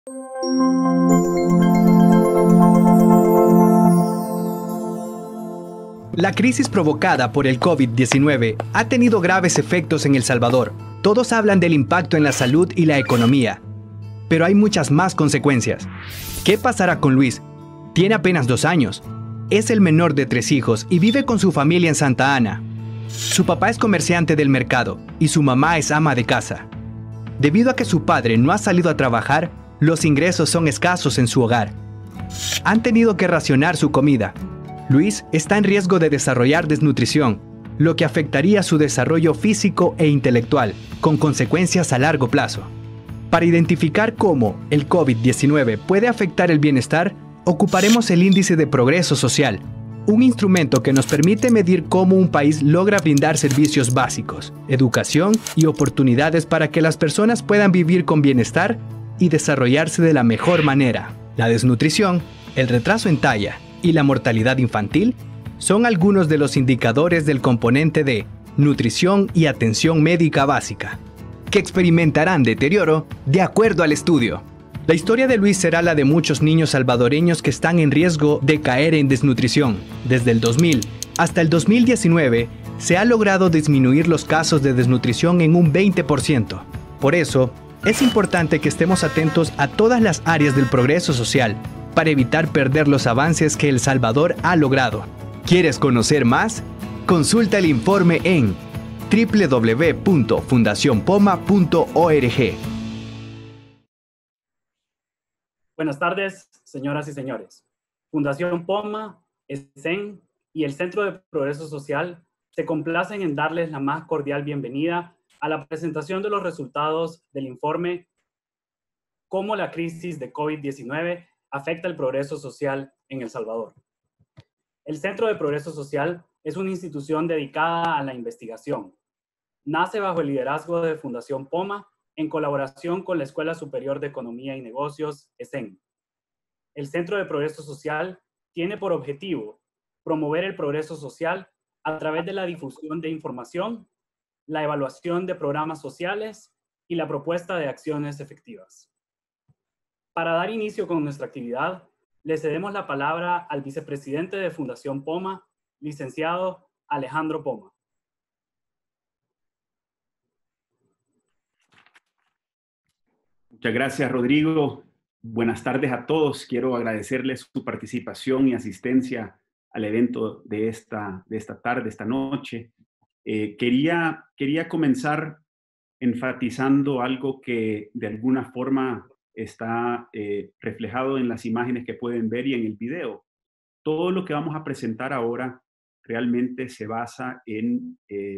La crisis provocada por el COVID-19 ha tenido graves efectos en El Salvador. Todos hablan del impacto en la salud y la economía, pero hay muchas más consecuencias. ¿Qué pasará con Luis? Tiene apenas 2 años. Es el menor de 3 hijos y vive con su familia en Santa Ana. Su papá es comerciante del mercado y su mamá es ama de casa. Debido a que su padre no ha salido a trabajar, los ingresos son escasos en su hogar. Han tenido que racionar su comida. Luis está en riesgo de desarrollar desnutrición, lo que afectaría su desarrollo físico e intelectual, con consecuencias a largo plazo. Para identificar cómo el COVID-19 puede afectar el bienestar, ocuparemos el Índice de Progreso Social, un instrumento que nos permite medir cómo un país logra brindar servicios básicos, educación y oportunidades para que las personas puedan vivir con bienestar y desarrollarse de la mejor manera. La desnutrición, el retraso en talla y la mortalidad infantil son algunos de los indicadores del componente de nutrición y atención médica básica, que experimentarán deterioro de acuerdo al estudio. La historia de Luis será la de muchos niños salvadoreños que están en riesgo de caer en desnutrición. Desde el 2000 hasta el 2019 se ha logrado disminuir los casos de desnutrición en un 20%. Por eso, es importante que estemos atentos a todas las áreas del progreso social para evitar perder los avances que El Salvador ha logrado. ¿Quieres conocer más? Consulta el informe en www.fundacionpoma.org. Buenas tardes, señoras y señores. Fundación POMA, ESEN y el Centro de Progreso Social se complacen en darles la más cordial bienvenida a la presentación de los resultados del informe Cómo la crisis de COVID-19 afecta el progreso social en El Salvador. El Centro de Progreso Social es una institución dedicada a la investigación. Nace bajo el liderazgo de Fundación POMA en colaboración con la Escuela Superior de Economía y Negocios, ESEN. El Centro de Progreso Social tiene por objetivo promover el progreso social a través de la difusión de información, la evaluación de programas sociales y la propuesta de acciones efectivas. Para dar inicio con nuestra actividad, le cedemos la palabra al vicepresidente de Fundación POMA, licenciado Alejandro Poma. Muchas gracias, Rodrigo. Buenas tardes a todos. Quiero agradecerles su participación y asistencia al evento de esta tarde, esta noche. Quería comenzar enfatizando algo que de alguna forma está reflejado en las imágenes que pueden ver y en el video. Todo lo que vamos a presentar ahora realmente se basa en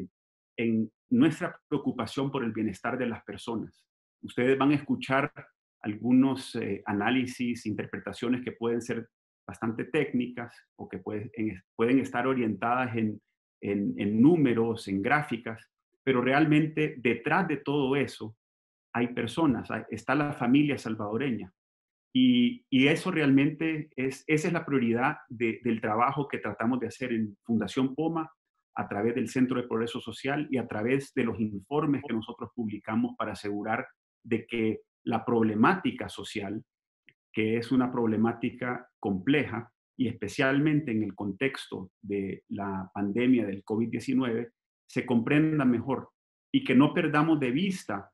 nuestra preocupación por el bienestar de las personas. Ustedes van a escuchar algunos análisis, interpretaciones que pueden ser bastante técnicas o que pueden estar orientadas en números, en gráficas, pero realmente detrás de todo eso hay personas, está la familia salvadoreña. Y eso realmente esa es la prioridad del trabajo que tratamos de hacer en Fundación POMA a través del Centro de Progreso Social y a través de los informes que nosotros publicamos para asegurar de que la problemática social, que es una problemática compleja y especialmente en el contexto de la pandemia del COVID-19, se comprenda mejor y que no perdamos de vista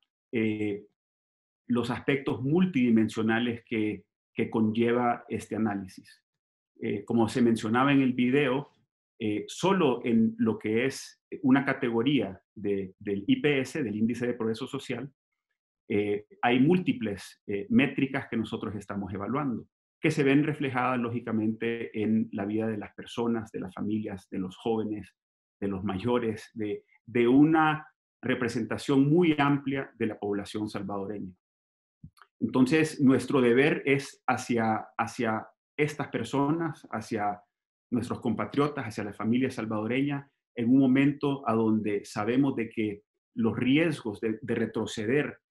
los aspectos multidimensionales que conlleva este análisis. Como se mencionaba en el video, solo en lo que es una categoría del IPS, del Índice de Progreso Social, hay múltiples métricas que nosotros estamos evaluando, que se ven reflejadas lógicamente en la vida de las personas, de las familias, de los jóvenes, de los mayores, de una representación muy amplia de la población salvadoreña. Entonces, nuestro deber es hacia estas personas, hacia nuestros compatriotas, hacia la familia salvadoreña, en un momento a donde sabemos de que los riesgos de retroceder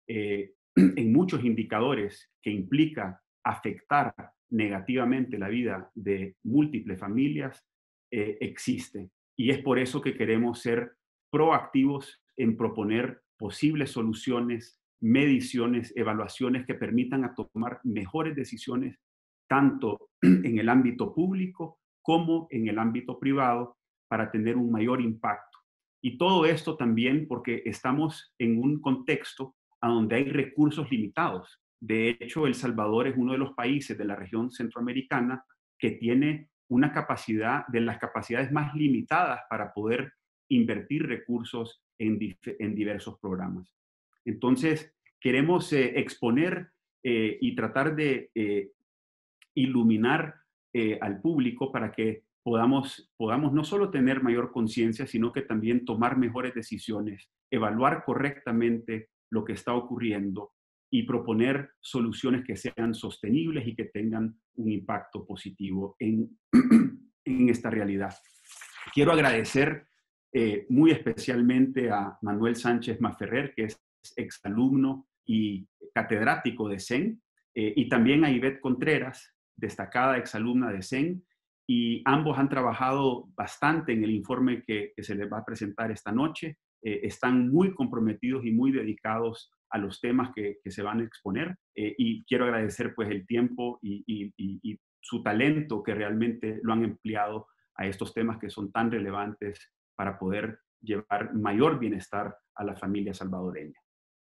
en muchos indicadores que implica afectar negativamente la vida de múltiples familias existe. Y es por eso que queremos ser proactivos en proponer posibles soluciones mediciones, evaluaciones que permitan a tomar mejores decisiones tanto en el ámbito público como en el ámbito privado para tener un mayor impacto. Y todo esto también porque estamos en un contexto a donde hay recursos limitados. De hecho, El Salvador es uno de los países de la región centroamericana que tiene una capacidad, de las capacidades más limitadas para poder invertir recursos en diversos programas. Entonces, queremos exponer y tratar de iluminar al público para que podamos no solo tener mayor conciencia, sino que también tomar mejores decisiones, evaluar correctamente lo que está ocurriendo y proponer soluciones que sean sostenibles y que tengan un impacto positivo en, en esta realidad. Quiero agradecer muy especialmente a Manuel Sánchez Masferrer, que es exalumno y catedrático de CEN, y también a Ivette Contreras, destacada exalumna de CEN, y ambos han trabajado bastante en el informe que se les va a presentar esta noche. Están muy comprometidos y muy dedicados a los temas que se van a exponer, y quiero agradecer pues el tiempo y su talento que realmente lo han empleado a estos temas que son tan relevantes para poder llevar mayor bienestar a la familia salvadoreña.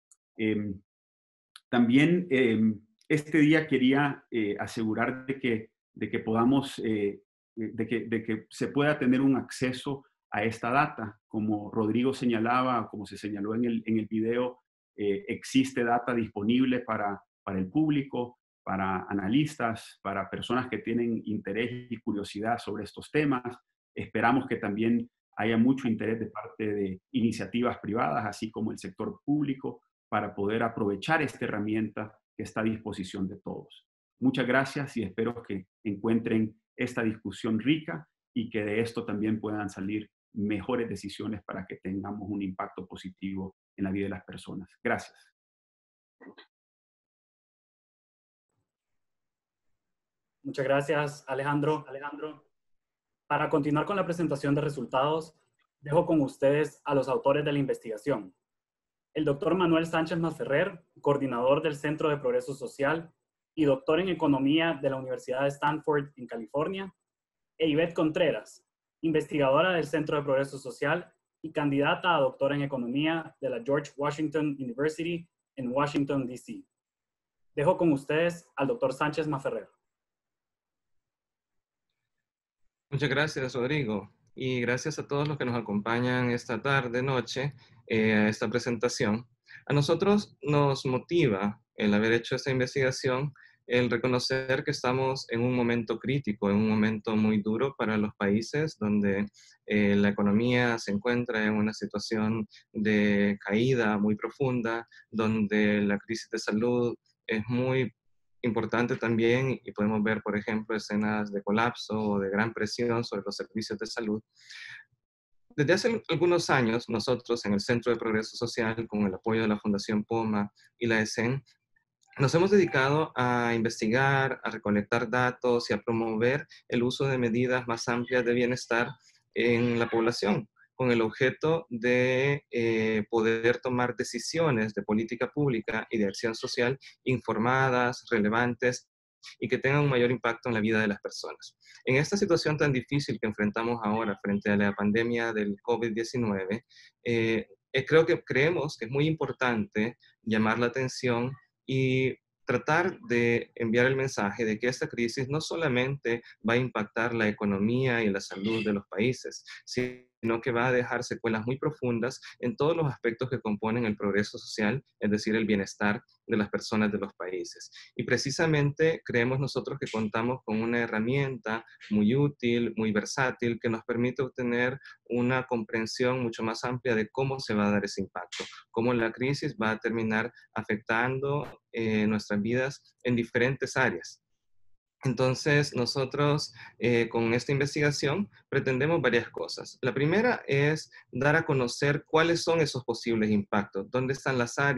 También este día quería asegurar de que podamos, de que se pueda tener un acceso a esta data. Como Rodrigo señalaba, como se señaló en el video, existe data disponible para el público, para analistas, para personas que tienen interés y curiosidad sobre estos temas. Esperamos que también haya mucho interés de parte de iniciativas privadas, así como el sector público, para poder aprovechar esta herramienta que está a disposición de todos. Muchas gracias y espero que encuentren esta discusión rica y que de esto también puedan salir mejores decisiones para que tengamos un impacto positivo en la vida de las personas. Gracias. Muchas gracias, Alejandro. Para continuar con la presentación de resultados, dejo con ustedes a los autores de la investigación. El doctor Manuel Sánchez Masferrer, coordinador del Centro de Progreso Social y doctor en Economía de la Universidad de Stanford en California, e Ivette Contreras, investigadora del Centro de Progreso Social y candidata a doctora en Economía de la George Washington University en Washington, D.C. Dejo con ustedes al doctor Sánchez Masferrer. Muchas gracias, Rodrigo, y gracias a todos los que nos acompañan esta tarde, noche, a esta presentación. A nosotros nos motiva el haber hecho esta investigación, el reconocer que estamos en un momento crítico, en un momento muy duro para los países donde la economía se encuentra en una situación de caída muy profunda, donde la crisis de salud es muy importante también y podemos ver, por ejemplo, escenas de colapso o de gran presión sobre los servicios de salud. Desde hace algunos años, nosotros en el Centro de Progreso Social, con el apoyo de la Fundación POMA y la ESEN, nos hemos dedicado a investigar, a recolectar datos y a promover el uso de medidas más amplias de bienestar en la población, con el objeto de poder tomar decisiones de política pública y de acción social informadas, relevantes y que tengan un mayor impacto en la vida de las personas. En esta situación tan difícil que enfrentamos ahora frente a la pandemia del COVID-19, creemos que es muy importante llamar la atención y tratar de enviar el mensaje de que esta crisis no solamente va a impactar la economía y la salud de los países, sino que va a dejar secuelas muy profundas en todos los aspectos que componen el progreso social, es decir, el bienestar de las personas de los países. Y precisamente creemos nosotros que contamos con una herramienta muy útil, muy versátil, que nos permite obtener una comprensión mucho más amplia de cómo se va a dar ese impacto, cómo la crisis va a terminar afectando nuestras vidas en diferentes áreas. Entonces, nosotros con esta investigación pretendemos varias cosas. La primera es dar a conocer cuáles son esos posibles impactos, dónde están las áreas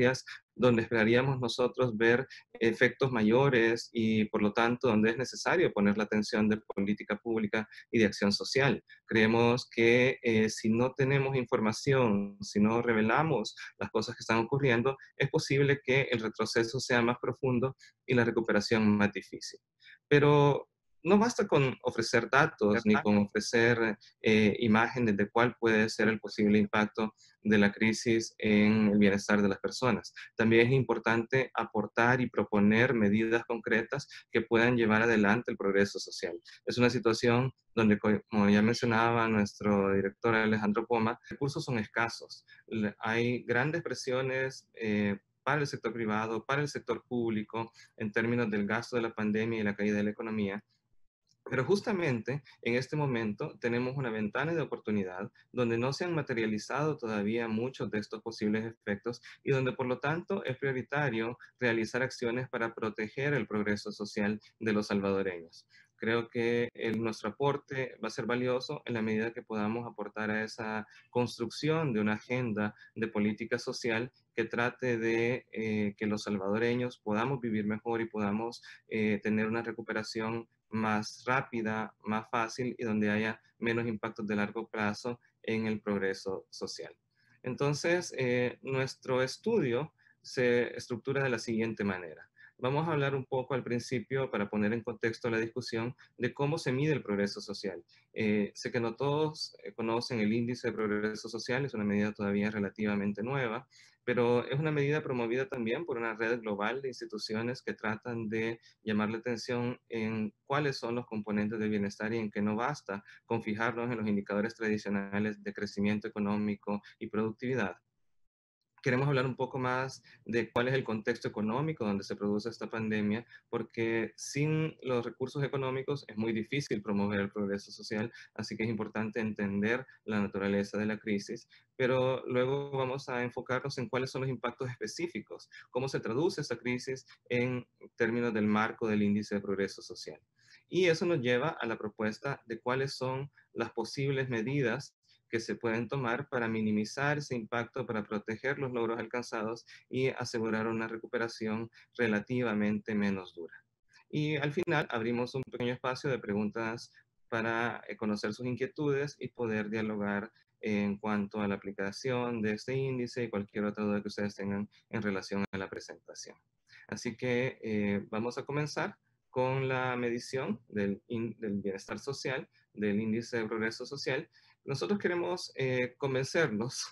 donde esperaríamos nosotros ver efectos mayores y por lo tanto donde es necesario poner la atención de política pública y de acción social. Creemos que si no tenemos información, si no revelamos las cosas que están ocurriendo, es posible que el retroceso sea más profundo y la recuperación más difícil. Pero no basta con ofrecer datos ni con ofrecer imágenes de cuál puede ser el posible impacto de la crisis en el bienestar de las personas. También es importante aportar y proponer medidas concretas que puedan llevar adelante el progreso social. Es una situación donde, como ya mencionaba nuestro director Alejandro Poma, los recursos son escasos. Hay grandes presiones para el sector privado, para el sector público, en términos del gasto de la pandemia y la caída de la economía. Pero justamente en este momento tenemos una ventana de oportunidad donde no se han materializado todavía muchos de estos posibles efectos y donde por lo tanto es prioritario realizar acciones para proteger el progreso social de los salvadoreños. Creo que nuestro aporte va a ser valioso en la medida que podamos aportar a esa construcción de una agenda de política social que trate de que los salvadoreños podamos vivir mejor y podamos tener una recuperación más rápida, más fácil y donde haya menos impactos de largo plazo en el progreso social. Entonces, nuestro estudio se estructura de la siguiente manera. Vamos a hablar un poco al principio, para poner en contexto la discusión, de cómo se mide el progreso social. Sé que no todos conocen el índice de progreso social, es una medida todavía relativamente nueva, pero es una medida promovida también por una red global de instituciones que tratan de llamar la atención en cuáles son los componentes del bienestar y en que no basta con fijarnos en los indicadores tradicionales de crecimiento económico y productividad. Queremos hablar un poco más de cuál es el contexto económico donde se produce esta pandemia, porque sin los recursos económicos es muy difícil promover el progreso social, así que es importante entender la naturaleza de la crisis, pero luego vamos a enfocarnos en cuáles son los impactos específicos, cómo se traduce esta crisis en términos del marco del índice de progreso social. Y eso nos lleva a la propuesta de cuáles son las posibles medidas que se pueden tomar para minimizar ese impacto, para proteger los logros alcanzados y asegurar una recuperación relativamente menos dura. Y al final abrimos un pequeño espacio de preguntas para conocer sus inquietudes y poder dialogar en cuanto a la aplicación de este índice y cualquier otra duda que ustedes tengan en relación a la presentación. Así que vamos a comenzar con la medición del bienestar social, del índice de progreso social. Nosotros queremos convencerlos,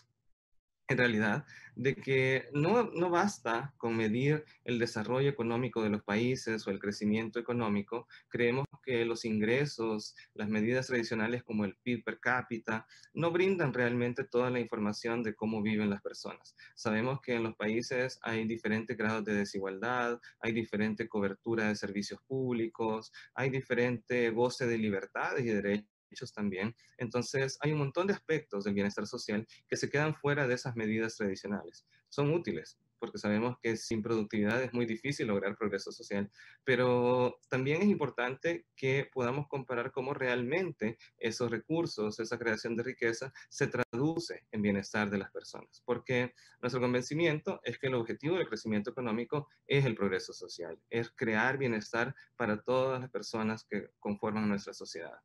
en realidad, de que no basta con medir el desarrollo económico de los países o el crecimiento económico. Creemos que los ingresos, las medidas tradicionales como el PIB per cápita, no brindan realmente toda la información de cómo viven las personas. Sabemos que en los países hay diferentes grados de desigualdad, hay diferente cobertura de servicios públicos, hay diferente goce de libertades y derechos también. Entonces, hay un montón de aspectos del bienestar social que se quedan fuera de esas medidas tradicionales. Son útiles, porque sabemos que sin productividad es muy difícil lograr progreso social, pero también es importante que podamos comparar cómo realmente esos recursos, esa creación de riqueza, se traduce en bienestar de las personas, porque nuestro convencimiento es que el objetivo del crecimiento económico es el progreso social, es crear bienestar para todas las personas que conforman nuestra sociedad.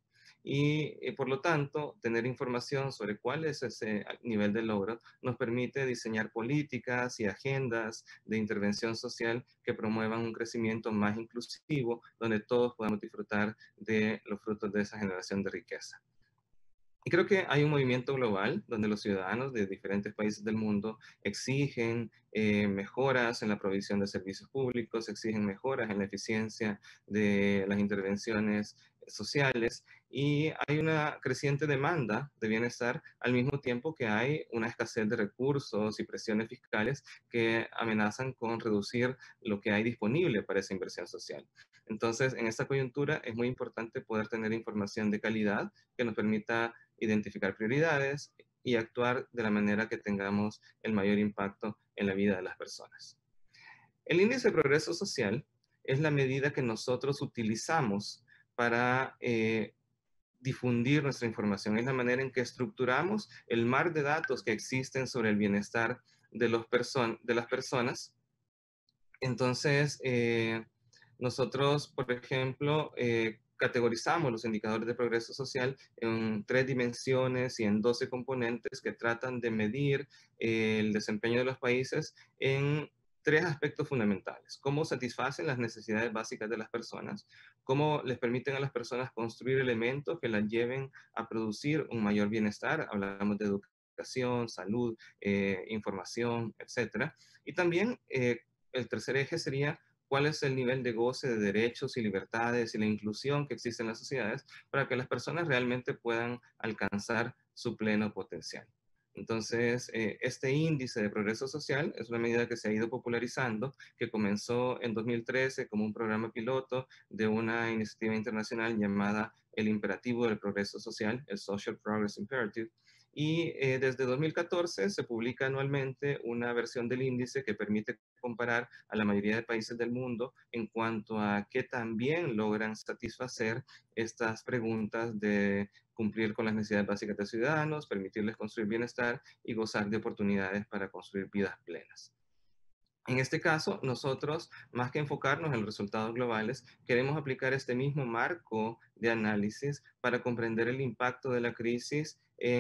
Y por lo tanto, tener información sobre cuál es ese nivel de logro nos permite diseñar políticas y agendas de intervención social que promuevan un crecimiento más inclusivo, donde todos podamos disfrutar de los frutos de esa generación de riqueza. Y creo que hay un movimiento global donde los ciudadanos de diferentes países del mundo exigen mejoras en la provisión de servicios públicos, exigen mejoras en la eficiencia de las intervenciones sociales y hay una creciente demanda de bienestar al mismo tiempo que hay una escasez de recursos y presiones fiscales que amenazan con reducir lo que hay disponible para esa inversión social. Entonces, en esta coyuntura es muy importante poder tener información de calidad que nos permita identificar prioridades y actuar de la manera que tengamos el mayor impacto en la vida de las personas. El índice de progreso social es la medida que nosotros utilizamos para difundir nuestra información. Es la manera en que estructuramos el mar de datos que existen sobre el bienestar de las personas Entonces, nosotros, por ejemplo, categorizamos los indicadores de progreso social en 3 dimensiones y en 12 componentes que tratan de medir el desempeño de los países en 3 aspectos fundamentales: cómo satisfacen las necesidades básicas de las personas, cómo les permiten a las personas construir elementos que las lleven a producir un mayor bienestar, hablamos de educación, salud, información, etcétera, y también el tercer eje sería cuál es el nivel de goce de derechos y libertades y la inclusión que existe en las sociedades para que las personas realmente puedan alcanzar su pleno potencial. Entonces, este índice de progreso social es una medida que se ha ido popularizando, que comenzó en 2013 como un programa piloto de una iniciativa internacional llamada el Imperativo del Progreso Social, el Social Progress Imperative, y desde 2014 se publica anualmente una versión del índice que permite comparar a la mayoría de países del mundo en cuanto a qué tan bien logran satisfacer estas preguntas de cumplir con las necesidades básicas de ciudadanos, permitirles construir bienestar y gozar de oportunidades para construir vidas plenas. En este caso, nosotros, más que enfocarnos en los resultados globales, queremos aplicar este mismo marco de análisis para comprender el impacto de la crisis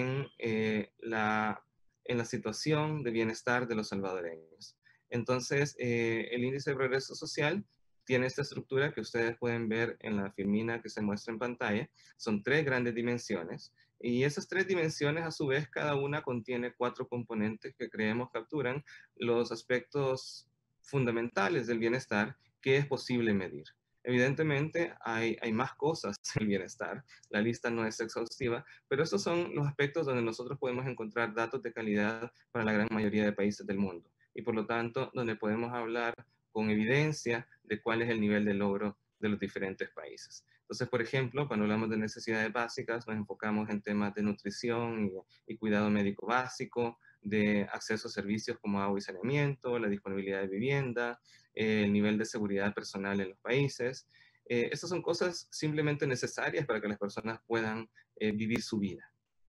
en la situación de bienestar de los salvadoreños. Entonces, el índice de progreso social tiene esta estructura que ustedes pueden ver en la filmina que se muestra en pantalla. Son 3 grandes dimensiones. Y esas 3 dimensiones, a su vez, cada una contiene 4 componentes que creemos capturan los aspectos fundamentales del bienestar que es posible medir. Evidentemente, hay más cosas en el bienestar, la lista no es exhaustiva, pero estos son los aspectos donde nosotros podemos encontrar datos de calidad para la gran mayoría de países del mundo y por lo tanto donde podemos hablar con evidencia de cuál es el nivel de logro de los diferentes países. Entonces, por ejemplo, cuando hablamos de necesidades básicas, nos enfocamos en temas de nutrición y cuidado médico básico, de acceso a servicios como agua y saneamiento, la disponibilidad de vivienda, el nivel de seguridad personal en los países. Estas son cosas simplemente necesarias para que las personas puedan vivir su vida.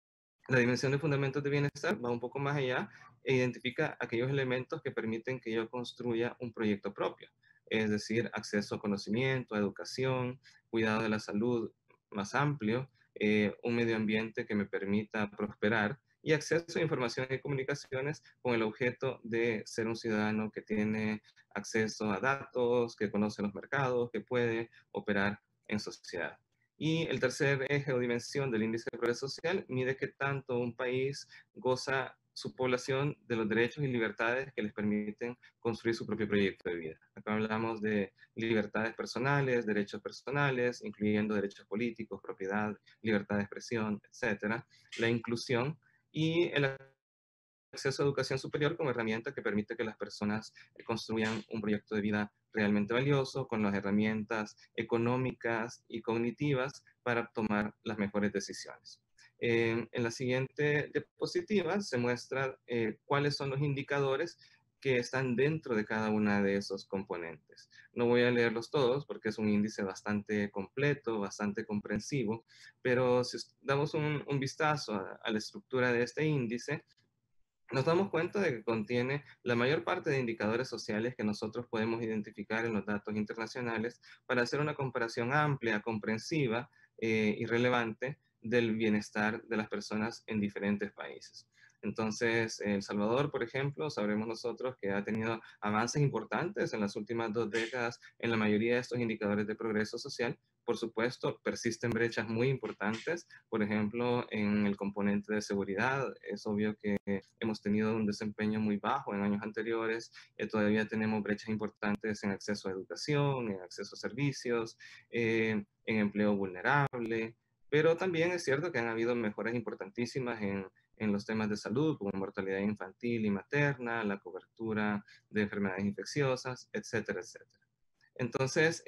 La dimensión de fundamentos de bienestar va un poco más allá e identifica aquellos elementos que permiten que yo construya un proyecto propio, es decir, acceso a conocimiento, a educación, cuidado de la salud más amplio, un medio ambiente que me permita prosperar y acceso a información y comunicaciones con el objeto de ser un ciudadano que tiene acceso a datos, que conoce los mercados, que puede operar en sociedad. Y el tercer eje o dimensión del índice de progreso social mide qué tanto un país goza su población de los derechos y libertades que les permiten construir su propio proyecto de vida. Acá hablamos de libertades personales, derechos personales, incluyendo derechos políticos, propiedad, libertad de expresión, etcétera, la inclusión y el acceso a educación superior como herramienta que permite que las personas construyan un proyecto de vida realmente valioso con las herramientas económicas y cognitivas para tomar las mejores decisiones. En la siguiente diapositiva se muestra cuáles son los indicadores que están dentro de cada una de esos componentes. No voy a leerlos todos porque es un índice bastante completo, bastante comprensivo, pero si damos un vistazo a la estructura de este índice, nos damos cuenta de que contiene la mayor parte de indicadores sociales que nosotros podemos identificar en los datos internacionales para hacer una comparación amplia, comprensiva y relevante del bienestar de las personas en diferentes países. Entonces, El Salvador, por ejemplo, sabremos nosotros que ha tenido avances importantes en las últimas 2 décadas en la mayoría de estos indicadores de progreso social. Por supuesto, persisten brechas muy importantes, por ejemplo, en el componente de seguridad. Es obvio que hemos tenido un desempeño muy bajo en años anteriores, todavía tenemos brechas importantes en acceso a educación, en acceso a servicios, en empleo vulnerable, pero también es cierto que han habido mejoras importantísimas en los temas de salud, como mortalidad infantil y materna, la cobertura de enfermedades infecciosas, etcétera, etcétera. Entonces,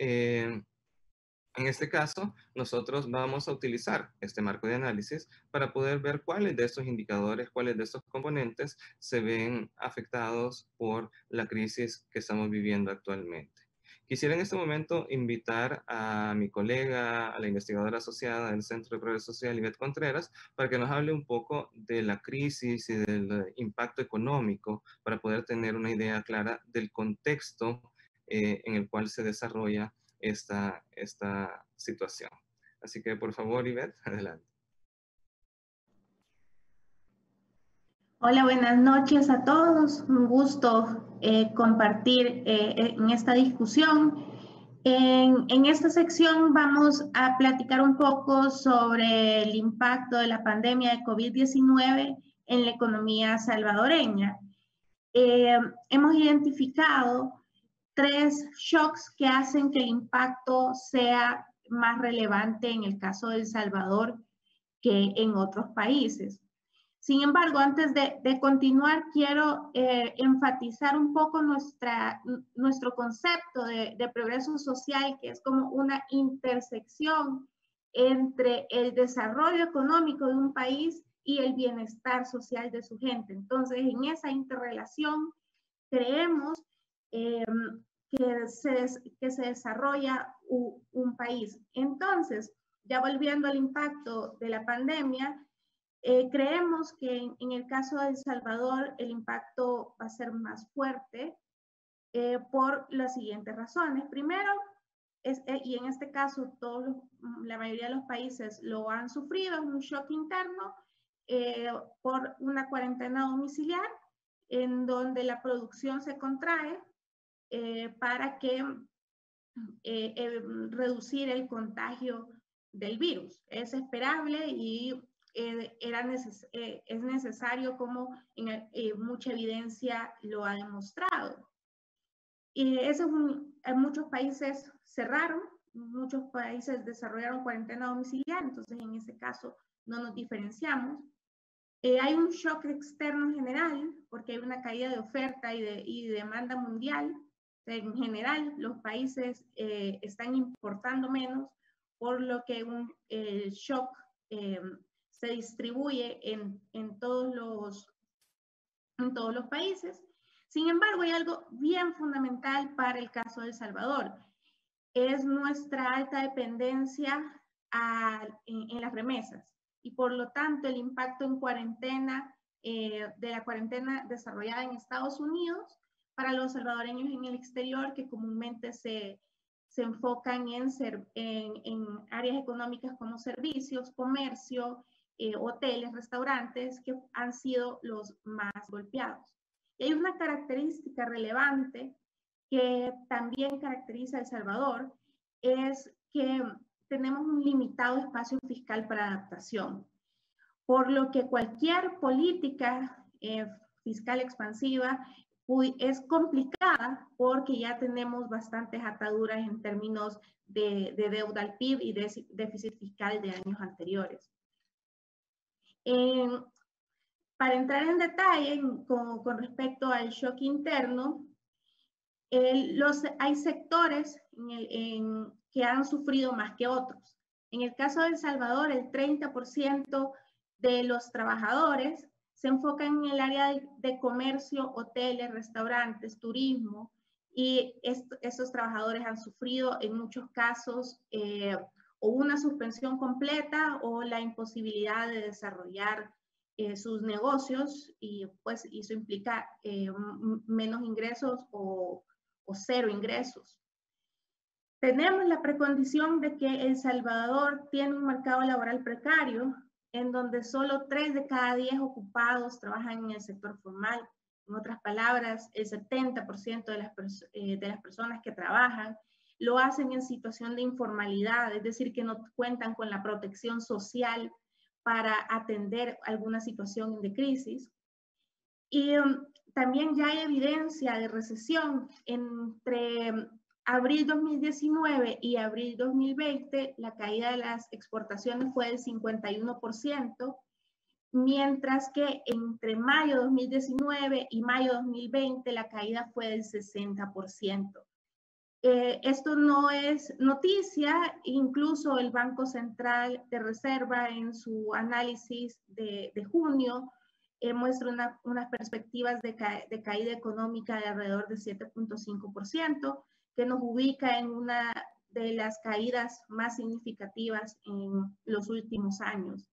en este caso, nosotros vamos a utilizar este marco de análisis para poder ver cuáles de estos indicadores, cuáles de estos componentes se ven afectados por la crisis que estamos viviendo actualmente. Quisiera en este momento invitar a mi colega, a la investigadora asociada del Centro de Progreso Social, Ivette Contreras, para que nos hable un poco de la crisis y del impacto económico para poder tener una idea clara del contexto en el cual se desarrolla esta situación. Así que, por favor, Ivette, adelante. Hola, buenas noches a todos. Un gusto compartir en esta discusión. En esta sección vamos a platicar un poco sobre el impacto de la pandemia de COVID-19 en la economía salvadoreña. Hemos identificado 3 shocks que hacen que el impacto sea más relevante en el caso de El Salvador que en otros países. Sin embargo, antes de continuar, quiero enfatizar un poco nuestro concepto de progreso social, que es como una intersección entre el desarrollo económico de un país y el bienestar social de su gente. Entonces, en esa interrelación, creemos que se desarrolla un país. Entonces, ya volviendo al impacto de la pandemia, creemos que en el caso de El Salvador el impacto va a ser más fuerte por las siguientes razones. Primero, y en este caso la mayoría de los países lo han sufrido, un shock interno por una cuarentena domiciliar en donde la producción se contrae para reducir el contagio del virus. Es esperable y es necesario, como mucha evidencia lo ha demostrado. Muchos países cerraron, muchos países desarrollaron cuarentena domiciliar, entonces en ese caso no nos diferenciamos. Hay un shock externo en general, porque hay una caída de oferta y de demanda mundial. En general, los países están importando menos, por lo que el shock se distribuye en todos los países. Sin embargo, hay algo bien fundamental para el caso de El Salvador. Es nuestra alta dependencia en las remesas y por lo tanto el impacto en cuarentena, de la cuarentena desarrollada en Estados Unidos para los salvadoreños en el exterior, que comúnmente se enfocan en áreas económicas como servicios, comercio, hoteles, restaurantes, que han sido los más golpeados. Y hay una característica relevante que también caracteriza a El Salvador, es que tenemos un limitado espacio fiscal para adaptación, por lo que cualquier política fiscal expansiva es complicada porque ya tenemos bastantes ataduras en términos de deuda al PIB y de déficit fiscal de años anteriores. Para entrar en detalle con respecto al shock interno, hay sectores que han sufrido más que otros. En el caso de El Salvador, el 30% de los trabajadores se enfocan en el área de comercio, hoteles, restaurantes, turismo, y estos trabajadores han sufrido en muchos casos o una suspensión completa o la imposibilidad de desarrollar sus negocios, y pues eso implica menos ingresos o cero ingresos. Tenemos la precondición de que El Salvador tiene un mercado laboral precario, en donde solo 3 de cada 10 ocupados trabajan en el sector formal. En otras palabras, el 70% de las personas que trabajan lo hacen en situación de informalidad, es decir, que no cuentan con la protección social para atender alguna situación de crisis. Y también ya hay evidencia de recesión. Entre abril 2019 y abril 2020, la caída de las exportaciones fue del 51%, mientras que entre mayo 2019 y mayo 2020 la caída fue del 60%. Esto no es noticia, incluso el Banco Central de Reserva en su análisis de junio muestra unas perspectivas de caída económica de alrededor de 7.5%, que nos ubica en una de las caídas más significativas en los últimos años.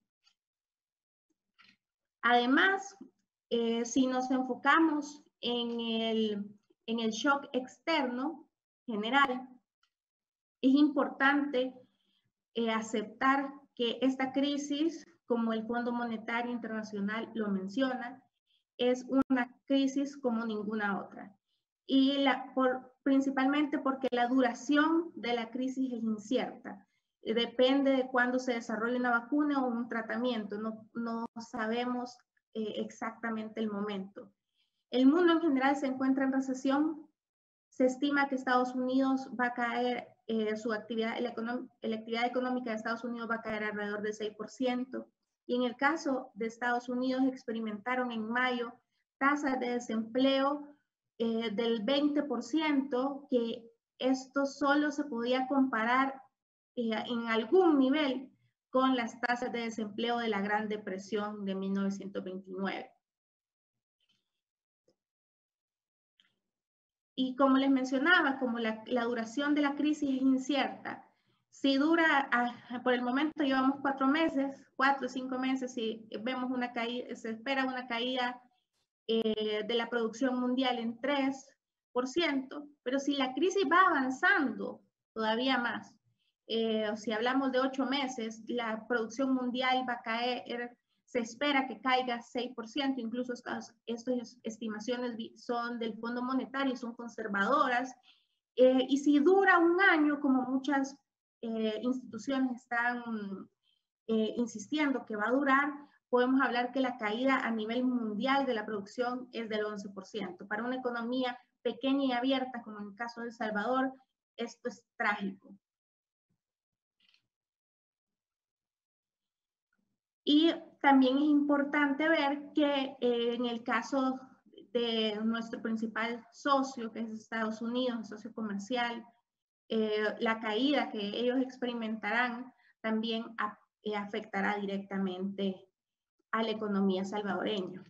Además, si nos enfocamos en el shock externo, general, es importante aceptar que esta crisis, como el Fondo Monetario Internacional lo menciona, es una crisis como ninguna otra. Y principalmente porque la duración de la crisis es incierta. Depende de cuándo se desarrolle una vacuna o un tratamiento. No sabemos exactamente el momento. El mundo en general se encuentra en recesión. Se estima que Estados Unidos va a caer, la actividad económica de Estados Unidos va a caer alrededor del 6%. Y en el caso de Estados Unidos experimentaron en mayo tasas de desempleo del 20%, que esto solo se podía comparar en algún nivel con las tasas de desempleo de la Gran Depresión de 1929. Y como les mencionaba, como la duración de la crisis es incierta, si dura, por el momento llevamos 4 o 5 meses, y vemos una caída, se espera una caída de la producción mundial en 3%, pero si la crisis va avanzando todavía más, si hablamos de 8 meses, la producción mundial va a caer, se espera que caiga 6%, incluso estas estimaciones son del Fondo Monetario, son conservadoras, y si dura un año, como muchas instituciones están insistiendo que va a durar, podemos hablar que la caída a nivel mundial de la producción es del 11%. Para una economía pequeña y abierta, como en el caso de El Salvador, esto es trágico. Y también es importante ver que en el caso de nuestro principal socio, que es Estados Unidos, socio comercial, la caída que ellos experimentarán también afectará directamente a la economía salvadoreña.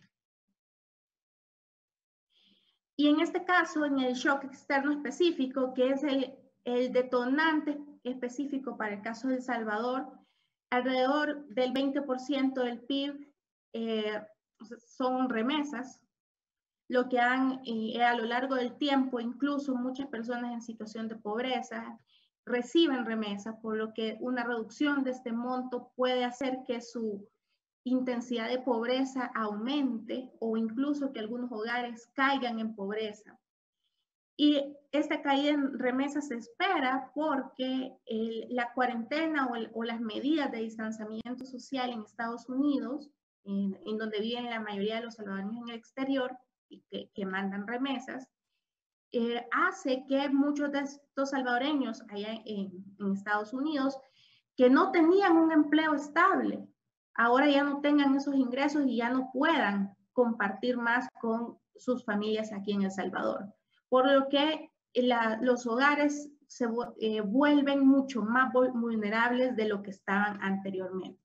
Y en este caso, en el shock externo específico, que es el detonante específico para el caso de El Salvador, alrededor del 20% del PIB son remesas, lo que han a lo largo del tiempo, incluso muchas personas en situación de pobreza reciben remesas, por lo que una reducción de este monto puede hacer que su intensidad de pobreza aumente o incluso que algunos hogares caigan en pobreza. Y esta caída en remesas se espera porque la cuarentena o las medidas de distanciamiento social en Estados Unidos, en donde viven la mayoría de los salvadoreños en el exterior y que mandan remesas, hace que muchos de estos salvadoreños allá en Estados Unidos que no tenían un empleo estable, ahora ya no tengan esos ingresos y ya no puedan compartir más con sus familias aquí en El Salvador. Por lo que los hogares se vuelven mucho más vulnerables de lo que estaban anteriormente.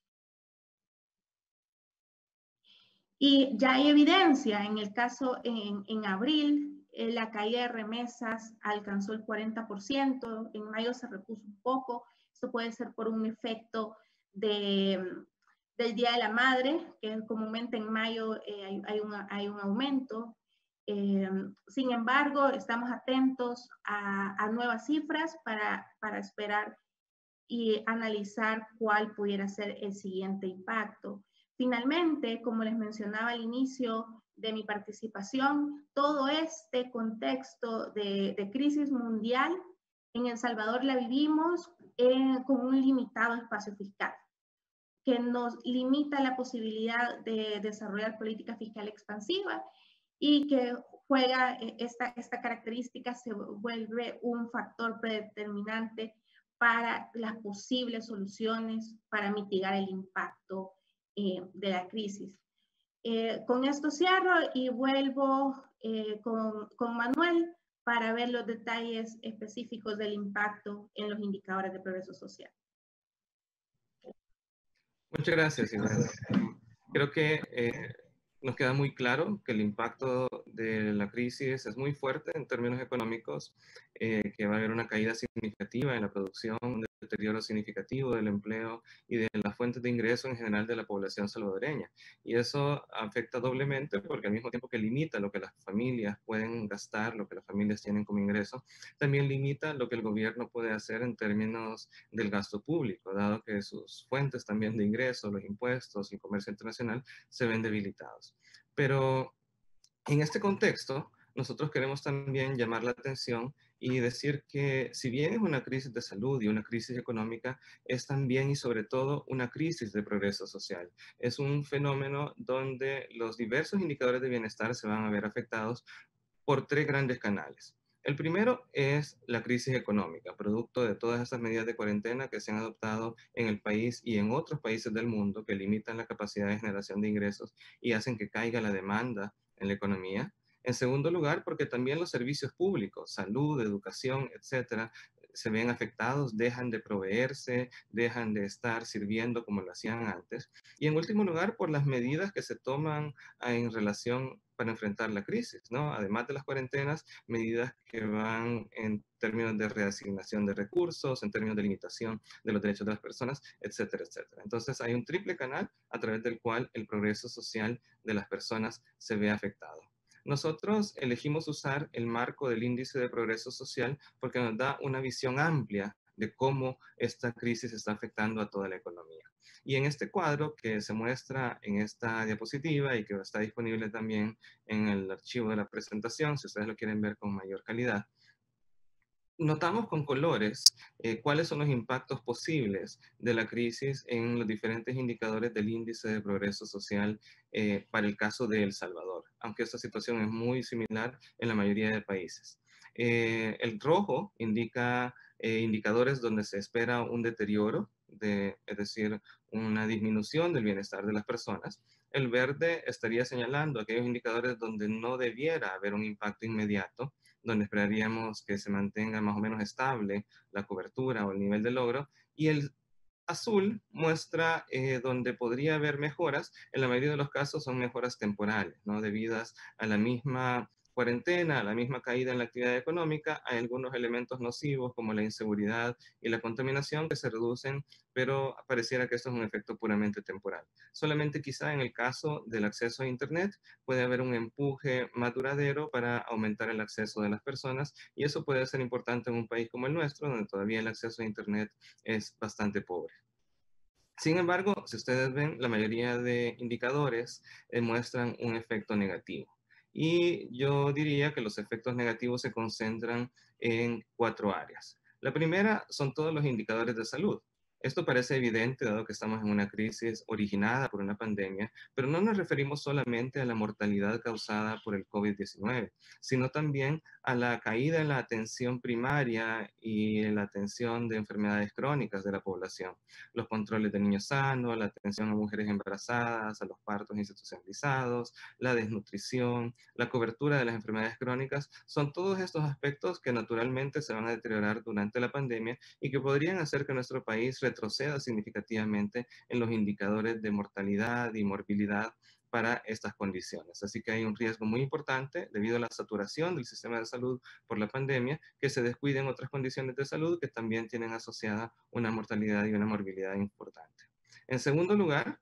Y ya hay evidencia, en el caso en abril, la caída de remesas alcanzó el 40%, en mayo se repuso un poco, esto puede ser por un efecto del Día de la Madre, que comúnmente en mayo hay un aumento. Sin embargo, estamos atentos a nuevas cifras para esperar y analizar cuál pudiera ser el siguiente impacto. Finalmente, como les mencionaba al inicio de mi participación, todo este contexto de crisis mundial en El Salvador la vivimos con un limitado espacio fiscal, que nos limita la posibilidad de desarrollar política fiscal expansiva y que juega esta característica, se vuelve un factor predeterminante para las posibles soluciones para mitigar el impacto de la crisis. Con esto cierro y vuelvo con Manuel para ver los detalles específicos del impacto en los indicadores de progreso social. Muchas gracias, Iván. Creo que nos queda muy claro que el impacto de la crisis es muy fuerte en términos económicos, que va a haber una caída significativa en la producción, un deterioro significativo del empleo y de las fuentes de ingreso en general de la población salvadoreña. Y eso afecta doblemente porque al mismo tiempo que limita lo que las familias pueden gastar, lo que las familias tienen como ingreso, también limita lo que el gobierno puede hacer en términos del gasto público, dado que sus fuentes también de ingreso, los impuestos y el comercio internacional, se ven debilitados. Pero en este contexto, nosotros queremos también llamar la atención y decir que si bien es una crisis de salud y una crisis económica, es también y sobre todo una crisis de progreso social. Es un fenómeno donde los diversos indicadores de bienestar se van a ver afectados por tres grandes canales. El primero es la crisis económica, producto de todas estas medidas de cuarentena que se han adoptado en el país y en otros países del mundo que limitan la capacidad de generación de ingresos y hacen que caiga la demanda en la economía. En segundo lugar, porque también los servicios públicos, salud, educación, etcétera, se ven afectados, dejan de proveerse, dejan de estar sirviendo como lo hacían antes. Y en último lugar, por las medidas que se toman en relación para enfrentar la crisis, ¿no? Además de las cuarentenas, medidas que van en términos de reasignación de recursos, en términos de limitación de los derechos de las personas, etcétera, etcétera. Entonces hay un triple canal a través del cual el progreso social de las personas se ve afectado. Nosotros elegimos usar el marco del índice de progreso social porque nos da una visión amplia de cómo esta crisis está afectando a toda la economía. Y en este cuadro que se muestra en esta diapositiva y que está disponible también en el archivo de la presentación, si ustedes lo quieren ver con mayor calidad, notamos con colores cuáles son los impactos posibles de la crisis en los diferentes indicadores del índice de progreso social para el caso de El Salvador, aunque esta situación es muy similar en la mayoría de países. El rojo indica indicadores donde se espera un deterioro, es decir, una disminución del bienestar de las personas. El verde estaría señalando aquellos indicadores donde no debiera haber un impacto inmediato, donde esperaríamos que se mantenga más o menos estable la cobertura o el nivel de logro, y el azul muestra donde podría haber mejoras. En la mayoría de los casos son mejoras temporales, ¿no? Debidas a la misma cuarentena, a la misma caída en la actividad económica, hay algunos elementos nocivos como la inseguridad y la contaminación que se reducen, pero pareciera que esto es un efecto puramente temporal. Solamente quizá en el caso del acceso a Internet puede haber un empuje más duradero para aumentar el acceso de las personas, y eso puede ser importante en un país como el nuestro, donde todavía el acceso a Internet es bastante pobre. Sin embargo, si ustedes ven, la mayoría de indicadores muestran un efecto negativo. Y yo diría que los efectos negativos se concentran en 4 áreas. La primera son todos los indicadores de salud. Esto parece evidente dado que estamos en una crisis originada por una pandemia, pero no nos referimos solamente a la mortalidad causada por el COVID-19, sino también a la caída en la atención primaria y en la atención de enfermedades crónicas de la población, los controles de niños sanos, la atención a mujeres embarazadas, a los partos institucionalizados, la desnutrición, la cobertura de las enfermedades crónicas, son todos estos aspectos que naturalmente se van a deteriorar durante la pandemia y que podrían hacer que nuestro país retroceda significativamente en los indicadores de mortalidad y morbilidad para estas condiciones. Así que hay un riesgo muy importante debido a la saturación del sistema de salud por la pandemia, que se descuiden otras condiciones de salud que también tienen asociada una mortalidad y una morbilidad importante. En segundo lugar,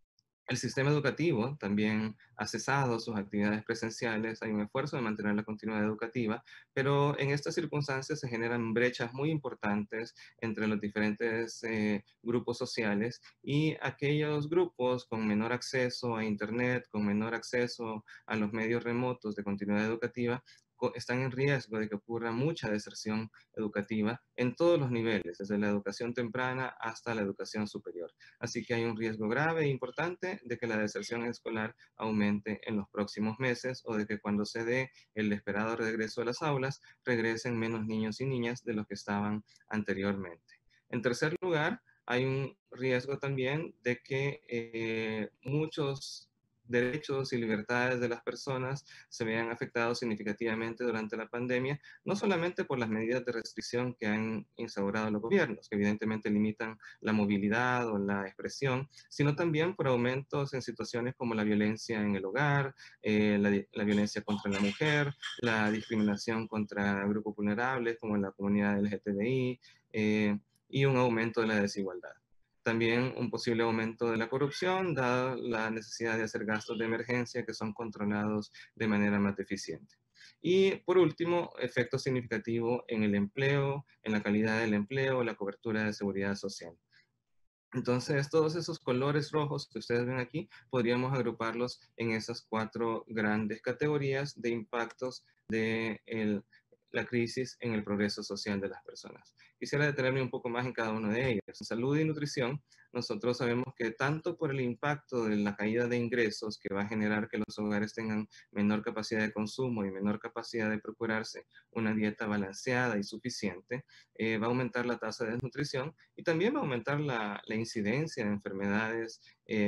el sistema educativo también ha cesado sus actividades presenciales, hay un esfuerzo de mantener la continuidad educativa, pero en estas circunstancias se generan brechas muy importantes entre los diferentes grupos sociales, y aquellos grupos con menor acceso a Internet, con menor acceso a los medios remotos de continuidad educativa, están en riesgo de que ocurra mucha deserción educativa en todos los niveles, desde la educación temprana hasta la educación superior. Así que hay un riesgo grave e importante de que la deserción escolar aumente en los próximos meses, o de que cuando se dé el esperado regreso a las aulas, regresen menos niños y niñas de los que estaban anteriormente. En tercer lugar, hay un riesgo también de que muchos derechos y libertades de las personas se vean afectados significativamente durante la pandemia, no solamente por las medidas de restricción que han instaurado los gobiernos, que evidentemente limitan la movilidad o la expresión, sino también por aumentos en situaciones como la violencia en el hogar, la violencia contra la mujer, la discriminación contra grupos vulnerables como la comunidad LGTBI, y un aumento de la desigualdad. También un posible aumento de la corrupción, dada la necesidad de hacer gastos de emergencia que son controlados de manera más eficiente. Y por último, efecto significativo en el empleo, en la calidad del empleo, la cobertura de seguridad social. Entonces, todos esos colores rojos que ustedes ven aquí, podríamos agruparlos en esas 4 grandes categorías de impactos de la crisis en el progreso social de las personas. Quisiera detenerme un poco más en cada uno de ellos. En salud y nutrición, nosotros sabemos que tanto por el impacto de la caída de ingresos que va a generar que los hogares tengan menor capacidad de consumo y menor capacidad de procurarse una dieta balanceada y suficiente, va a aumentar la tasa de desnutrición y también va a aumentar la incidencia de enfermedades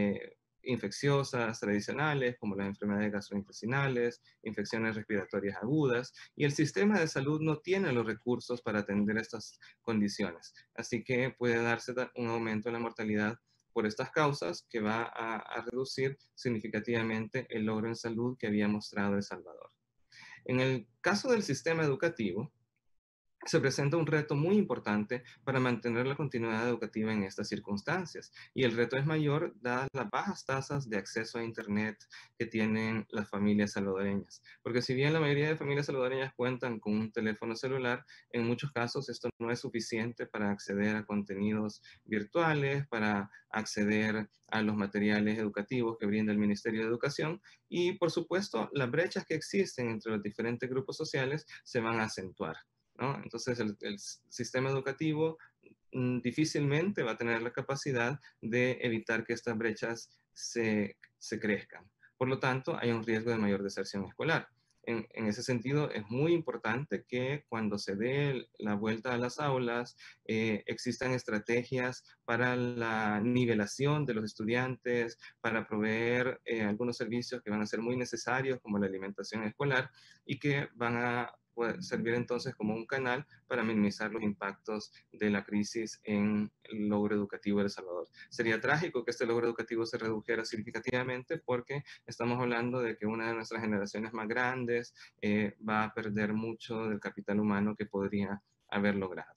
infecciosas tradicionales, como las enfermedades gastrointestinales, infecciones respiratorias agudas, y el sistema de salud no tiene los recursos para atender estas condiciones. Así que puede darse un aumento en la mortalidad por estas causas que va a reducir significativamente el logro en salud que había mostrado El Salvador. En el caso del sistema educativo, se presenta un reto muy importante para mantener la continuidad educativa en estas circunstancias. Y el reto es mayor dadas las bajas tasas de acceso a Internet que tienen las familias salvadoreñas. Porque si bien la mayoría de familias salvadoreñas cuentan con un teléfono celular, en muchos casos esto no es suficiente para acceder a contenidos virtuales, para acceder a los materiales educativos que brinda el Ministerio de Educación. Y por supuesto, las brechas que existen entre los diferentes grupos sociales se van a acentuar, ¿no? Entonces, el sistema educativo difícilmente va a tener la capacidad de evitar que estas brechas se crezcan. Por lo tanto, hay un riesgo de mayor deserción escolar. En ese sentido, es muy importante que cuando se dé la vuelta a las aulas, existan estrategias para la nivelación de los estudiantes, para proveer algunos servicios que van a ser muy necesarios, como la alimentación escolar, y que van a puede servir entonces como un canal para minimizar los impactos de la crisis en el logro educativo de El Salvador. Sería trágico que este logro educativo se redujera significativamente porque estamos hablando de que una de nuestras generaciones más grandes va a perder mucho del capital humano que podría haber logrado.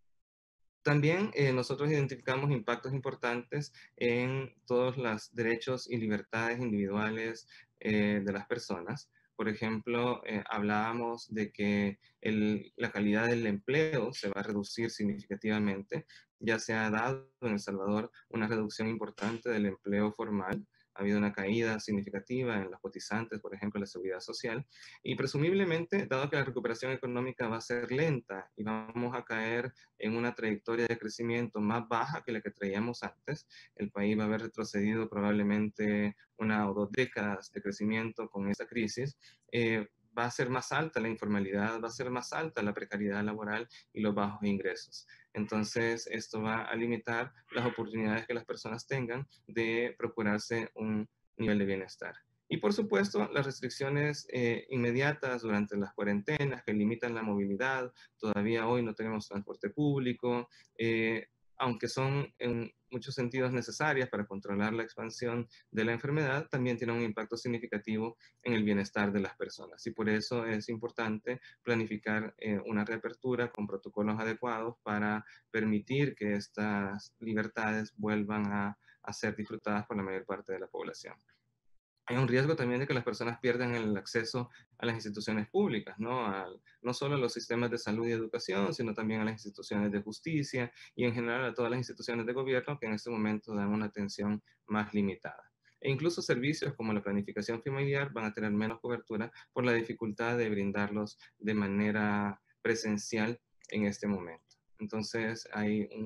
También nosotros identificamos impactos importantes en todos los derechos y libertades individuales de las personas. Por ejemplo, hablábamos de que la calidad del empleo se va a reducir significativamente. Ya se ha dado en El Salvador una reducción importante del empleo formal. Ha habido una caída significativa en los cotizantes, por ejemplo, la seguridad social. Y presumiblemente, dado que la recuperación económica va a ser lenta y vamos a caer en una trayectoria de crecimiento más baja que la que traíamos antes, el país va a haber retrocedido probablemente 1 o 2 décadas de crecimiento con esta crisis, va a ser más alta la informalidad, va a ser más alta la precariedad laboral y los bajos ingresos. Entonces, esto va a limitar las oportunidades que las personas tengan de procurarse un nivel de bienestar. Y por supuesto, las restricciones inmediatas durante las cuarentenas que limitan la movilidad. Todavía hoy no tenemos transporte público, aunque son en muchos sentidos necesarias para controlar la expansión de la enfermedad, también tienen un impacto significativo en el bienestar de las personas. Y por eso es importante planificar una reapertura con protocolos adecuados para permitir que estas libertades vuelvan a ser disfrutadas por la mayor parte de la población. Hay un riesgo también de que las personas pierdan el acceso a las instituciones públicas, no solo a los sistemas de salud y educación, sino también a las instituciones de justicia y en general a todas las instituciones de gobierno que en este momento dan una atención más limitada. E incluso servicios como la planificación familiar van a tener menos cobertura por la dificultad de brindarlos de manera presencial en este momento. Entonces hay un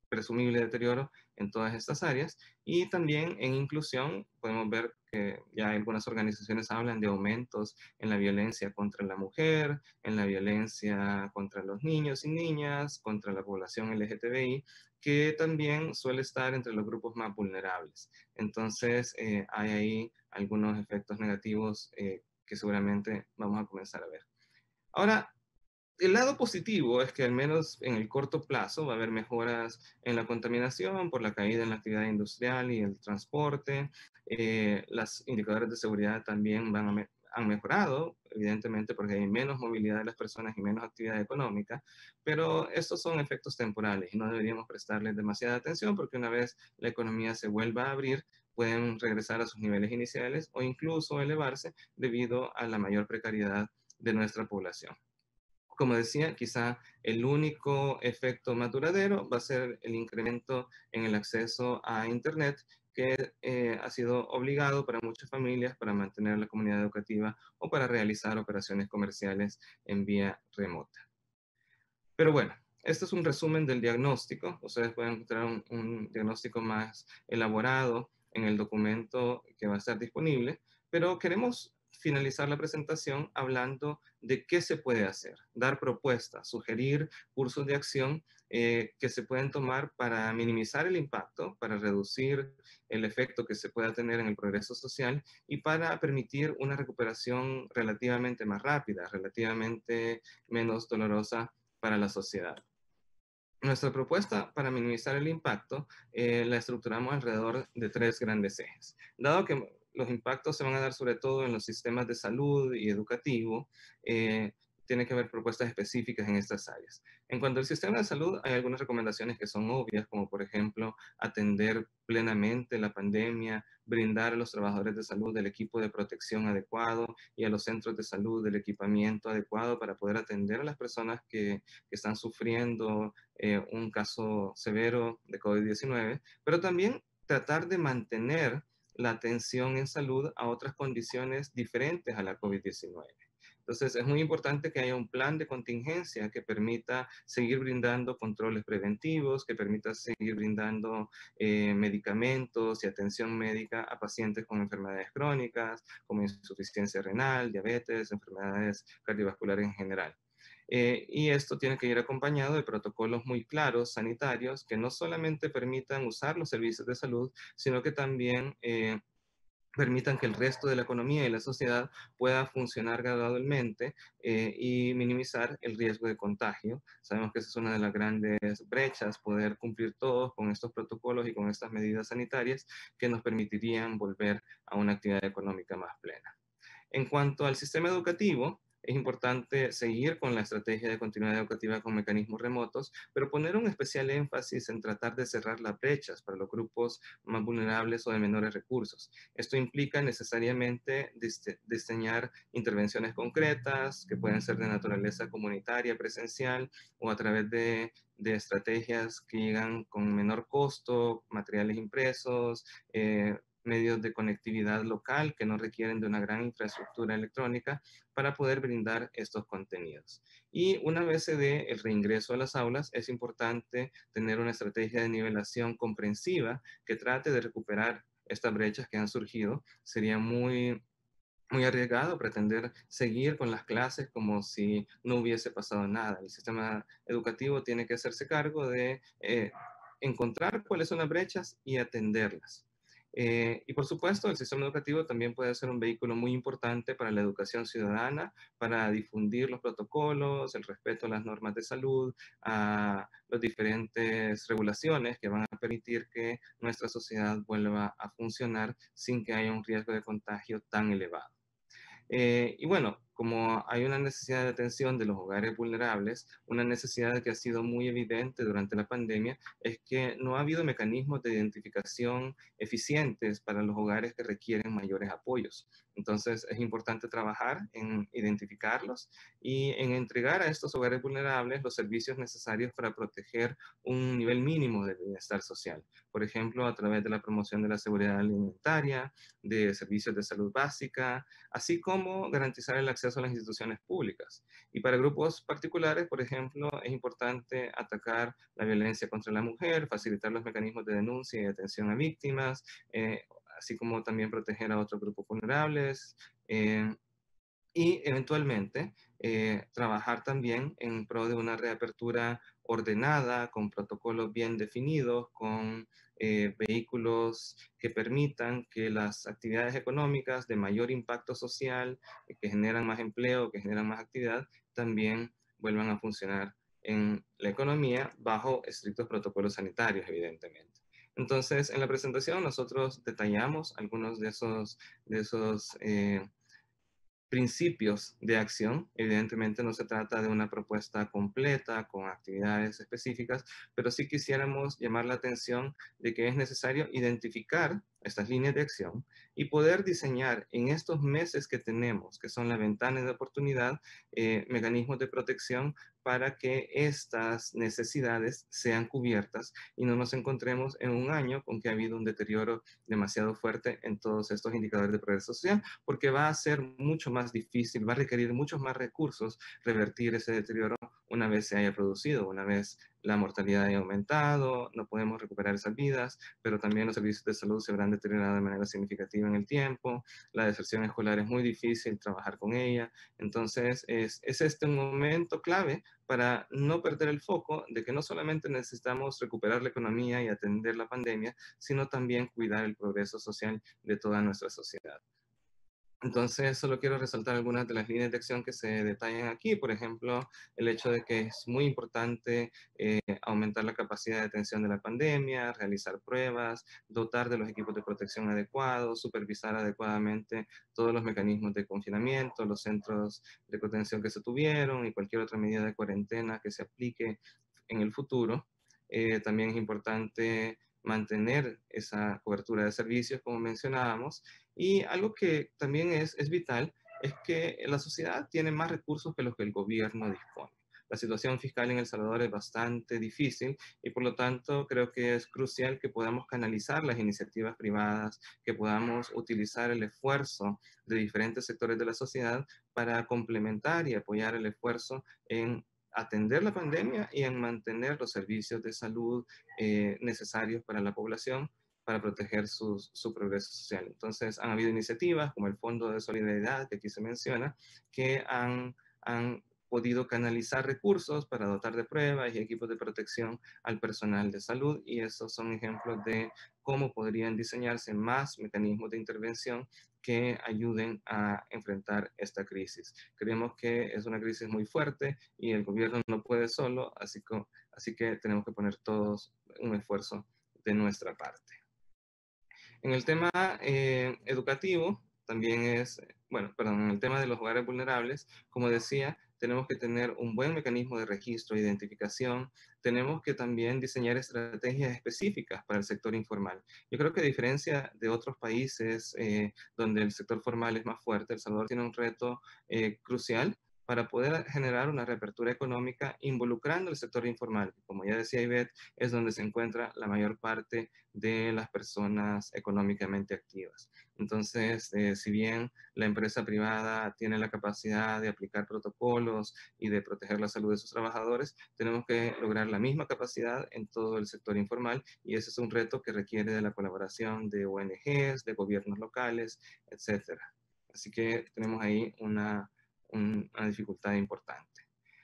presumible deterioro en todas estas áreas. Y también en inclusión podemos ver que ya algunas organizaciones hablan de aumentos en la violencia contra la mujer, en la violencia contra los niños y niñas, contra la población LGTBI, que también suele estar entre los grupos más vulnerables. Entonces, hay ahí algunos efectos negativos que seguramente vamos a comenzar a ver. Ahora, el lado positivo es que al menos en el corto plazo va a haber mejoras en la contaminación por la caída en la actividad industrial y el transporte. Los indicadores de seguridad también han mejorado, evidentemente porque hay menos movilidad de las personas y menos actividad económica, pero estos son efectos temporales y no deberíamos prestarles demasiada atención porque una vez la economía se vuelva a abrir, pueden regresar a sus niveles iniciales o incluso elevarse debido a la mayor precariedad de nuestra población. Como decía, quizá el único efecto más duradero va a ser el incremento en el acceso a Internet, que ha sido obligado para muchas familias para mantener la comunidad educativa o para realizar operaciones comerciales en vía remota. Pero bueno, este es un resumen del diagnóstico. Ustedes pueden encontrar un diagnóstico más elaborado en el documento que va a estar disponible, pero queremos finalizar la presentación hablando de qué se puede hacer, dar propuestas, sugerir cursos de acción que se pueden tomar para minimizar el impacto, para reducir el efecto que se pueda tener en el progreso social y para permitir una recuperación relativamente más rápida, relativamente menos dolorosa para la sociedad. Nuestra propuesta para minimizar el impacto la estructuramos alrededor de 3 grandes ejes. Dado que los impactos se van a dar sobre todo en los sistemas de salud y educativo, tiene que haber propuestas específicas en estas áreas. En cuanto al sistema de salud, hay algunas recomendaciones que son obvias, como por ejemplo, atender plenamente la pandemia, brindar a los trabajadores de salud el equipo de protección adecuado y a los centros de salud el equipamiento adecuado para poder atender a las personas que están sufriendo un caso severo de COVID-19, pero también tratar de mantener la atención en salud a otras condiciones diferentes a la COVID-19. Entonces, es muy importante que haya un plan de contingencia que permita seguir brindando controles preventivos, que permita seguir brindando medicamentos y atención médica a pacientes con enfermedades crónicas, como insuficiencia renal, diabetes, enfermedades cardiovasculares en general. Y esto tiene que ir acompañado de protocolos muy claros, sanitarios, que no solamente permitan usar los servicios de salud, sino que también permitan que el resto de la economía y la sociedad pueda funcionar gradualmente y minimizar el riesgo de contagio. Sabemos que esa es una de las grandes brechas, poder cumplir todos con estos protocolos y con estas medidas sanitarias que nos permitirían volver a una actividad económica más plena. En cuanto al sistema educativo, es importante seguir con la estrategia de continuidad educativa con mecanismos remotos, pero poner un especial énfasis en tratar de cerrar las brechas para los grupos más vulnerables o de menores recursos. Esto implica necesariamente diseñar intervenciones concretas que pueden ser de naturaleza comunitaria, presencial o a través de estrategias que llegan con menor costo, materiales impresos, medios de conectividad local que no requieren de una gran infraestructura electrónica para poder brindar estos contenidos. Y una vez se dé el reingreso a las aulas, es importante tener una estrategia de nivelación comprensiva que trate de recuperar estas brechas que han surgido. Sería muy arriesgado pretender seguir con las clases como si no hubiese pasado nada. El sistema educativo tiene que hacerse cargo de encontrar cuáles son las brechas y atenderlas. Y por supuesto, el sistema educativo también puede ser un vehículo muy importante para la educación ciudadana, para difundir los protocolos, el respeto a las normas de salud, a las diferentes regulaciones que van a permitir que nuestra sociedad vuelva a funcionar sin que haya un riesgo de contagio tan elevado. Y bueno, como hay una necesidad de atención de los hogares vulnerables, una necesidad que ha sido muy evidente durante la pandemia es que no ha habido mecanismos de identificación eficientes para los hogares que requieren mayores apoyos. Entonces es importante trabajar en identificarlos y en entregar a estos hogares vulnerables los servicios necesarios para proteger un nivel mínimo de bienestar social. Por ejemplo, a través de la promoción de la seguridad alimentaria, de servicios de salud básica, así como garantizar el acceso acceso a las instituciones públicas. Y para grupos particulares, por ejemplo, es importante atacar la violencia contra la mujer, facilitar los mecanismos de denuncia y atención a víctimas, así como también proteger a otros grupos vulnerables, y eventualmente trabajar también en pro de una reapertura ordenada, con protocolos bien definidos, con vehículos que permitan que las actividades económicas de mayor impacto social, que generan más empleo, que generan más actividad, también vuelvan a funcionar en la economía bajo estrictos protocolos sanitarios, evidentemente. Entonces, en la presentación nosotros detallamos algunos de esos principios de acción. Evidentemente no se trata de una propuesta completa con actividades específicas, pero sí quisiéramos llamar la atención de que es necesario identificar estas líneas de acción y poder diseñar en estos meses que tenemos, que son la ventana de oportunidad, mecanismos de protección para que estas necesidades sean cubiertas y no nos encontremos en un año con que ha habido un deterioro demasiado fuerte en todos estos indicadores de progreso social, porque va a ser mucho más difícil, va a requerir muchos más recursos revertir ese deterioro una vez se haya producido, una vez la mortalidad haya aumentado, no podemos recuperar esas vidas, pero también los servicios de salud se habrán deteriorado de manera significativa en el tiempo, la deserción escolar es muy difícil trabajar con ella, entonces es este un momento clave para no perder el foco de que no solamente necesitamos recuperar la economía y atender la pandemia, sino también cuidar el progreso social de toda nuestra sociedad. Entonces, solo quiero resaltar algunas de las líneas de acción que se detallan aquí. Por ejemplo, el hecho de que es muy importante aumentar la capacidad de atención de la pandemia, realizar pruebas, dotar de los equipos de protección adecuados, supervisar adecuadamente todos los mecanismos de confinamiento, los centros de contención que se tuvieron y cualquier otra medida de cuarentena que se aplique en el futuro. También es importante mantener esa cobertura de servicios, como mencionábamos, y algo que también es vital es que la sociedad tiene más recursos que los que el gobierno dispone. La situación fiscal en El Salvador es bastante difícil y por lo tanto creo que es crucial que podamos canalizar las iniciativas privadas, que podamos utilizar el esfuerzo de diferentes sectores de la sociedad para complementar y apoyar el esfuerzo en atender la pandemia y en mantener los servicios de salud necesarios para la población para proteger su progreso social. Entonces, han habido iniciativas como el Fondo de Solidaridad, que aquí se menciona, que han podido canalizar recursos para dotar de pruebas y equipos de protección al personal de salud, y esos son ejemplos de cómo podrían diseñarse más mecanismos de intervención que ayuden a enfrentar esta crisis. Creemos que es una crisis muy fuerte y el gobierno no puede solo, así que tenemos que poner todos un esfuerzo de nuestra parte. En el tema educativo, también en el tema de los hogares vulnerables, como decía, tenemos que tener un buen mecanismo de registro e identificación. Tenemos que también diseñar estrategias específicas para el sector informal. Yo creo que a diferencia de otros países donde el sector formal es más fuerte, El Salvador tiene un reto crucial para poder generar una reapertura económica involucrando el sector informal. Como ya decía Ivette, es donde se encuentra la mayor parte de las personas económicamente activas. Entonces, si bien la empresa privada tiene la capacidad de aplicar protocolos y de proteger la salud de sus trabajadores, tenemos que lograr la misma capacidad en todo el sector informal y ese es un reto que requiere de la colaboración de ONGs, de gobiernos locales, etc. Así que tenemos ahí una dificultad importante.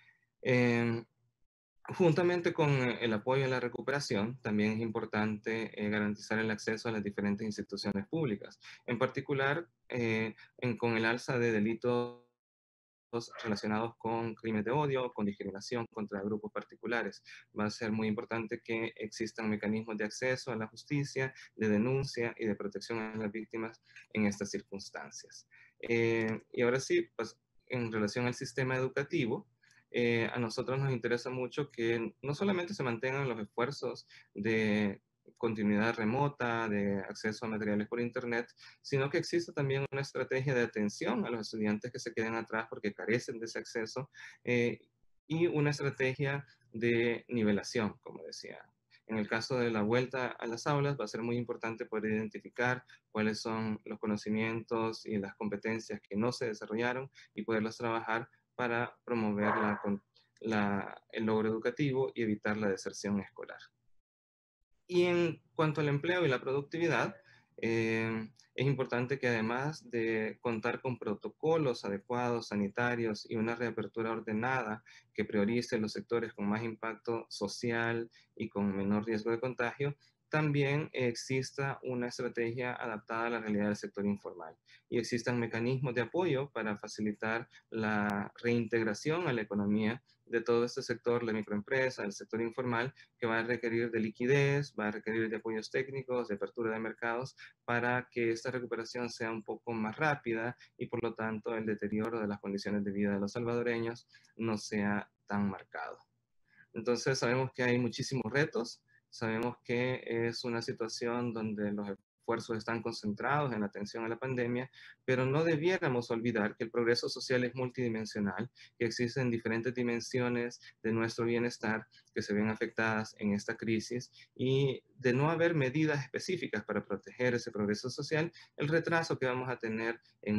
Juntamente con el apoyo a la recuperación, también es importante garantizar el acceso a las diferentes instituciones públicas, en particular con el alza de delitos relacionados con crímenes de odio, con discriminación contra grupos particulares. Va a ser muy importante que existan mecanismos de acceso a la justicia, de denuncia y de protección a las víctimas en estas circunstancias. Y ahora sí, pues en relación al sistema educativo, a nosotros nos interesa mucho que no solamente se mantengan los esfuerzos de continuidad remota, de acceso a materiales por internet, sino que exista también una estrategia de atención a los estudiantes que se quedan atrás porque carecen de ese acceso y una estrategia de nivelación, como decía. En el caso de la vuelta a las aulas, va a ser muy importante poder identificar cuáles son los conocimientos y las competencias que no se desarrollaron y poderlos trabajar para promover el logro educativo y evitar la deserción escolar. Y en cuanto al empleo y la productividad, es importante que además de contar con protocolos adecuados, sanitarios y una reapertura ordenada que priorice los sectores con más impacto social y con menor riesgo de contagio, también exista una estrategia adaptada a la realidad del sector informal y existan mecanismos de apoyo para facilitar la reintegración a la economía de todo este sector, la microempresa, el sector informal, que va a requerir de liquidez, va a requerir de apoyos técnicos, de apertura de mercados, para que esta recuperación sea un poco más rápida y por lo tanto el deterioro de las condiciones de vida de los salvadoreños no sea tan marcado. Entonces sabemos que hay muchísimos retos, sabemos que es una situación donde los esfuerzos están concentrados en la atención a la pandemia, pero no debiéramos olvidar que el progreso social es multidimensional, que existen diferentes dimensiones de nuestro bienestar que se ven afectadas en esta crisis y de no haber medidas específicas para proteger ese progreso social, el retraso que vamos a tener en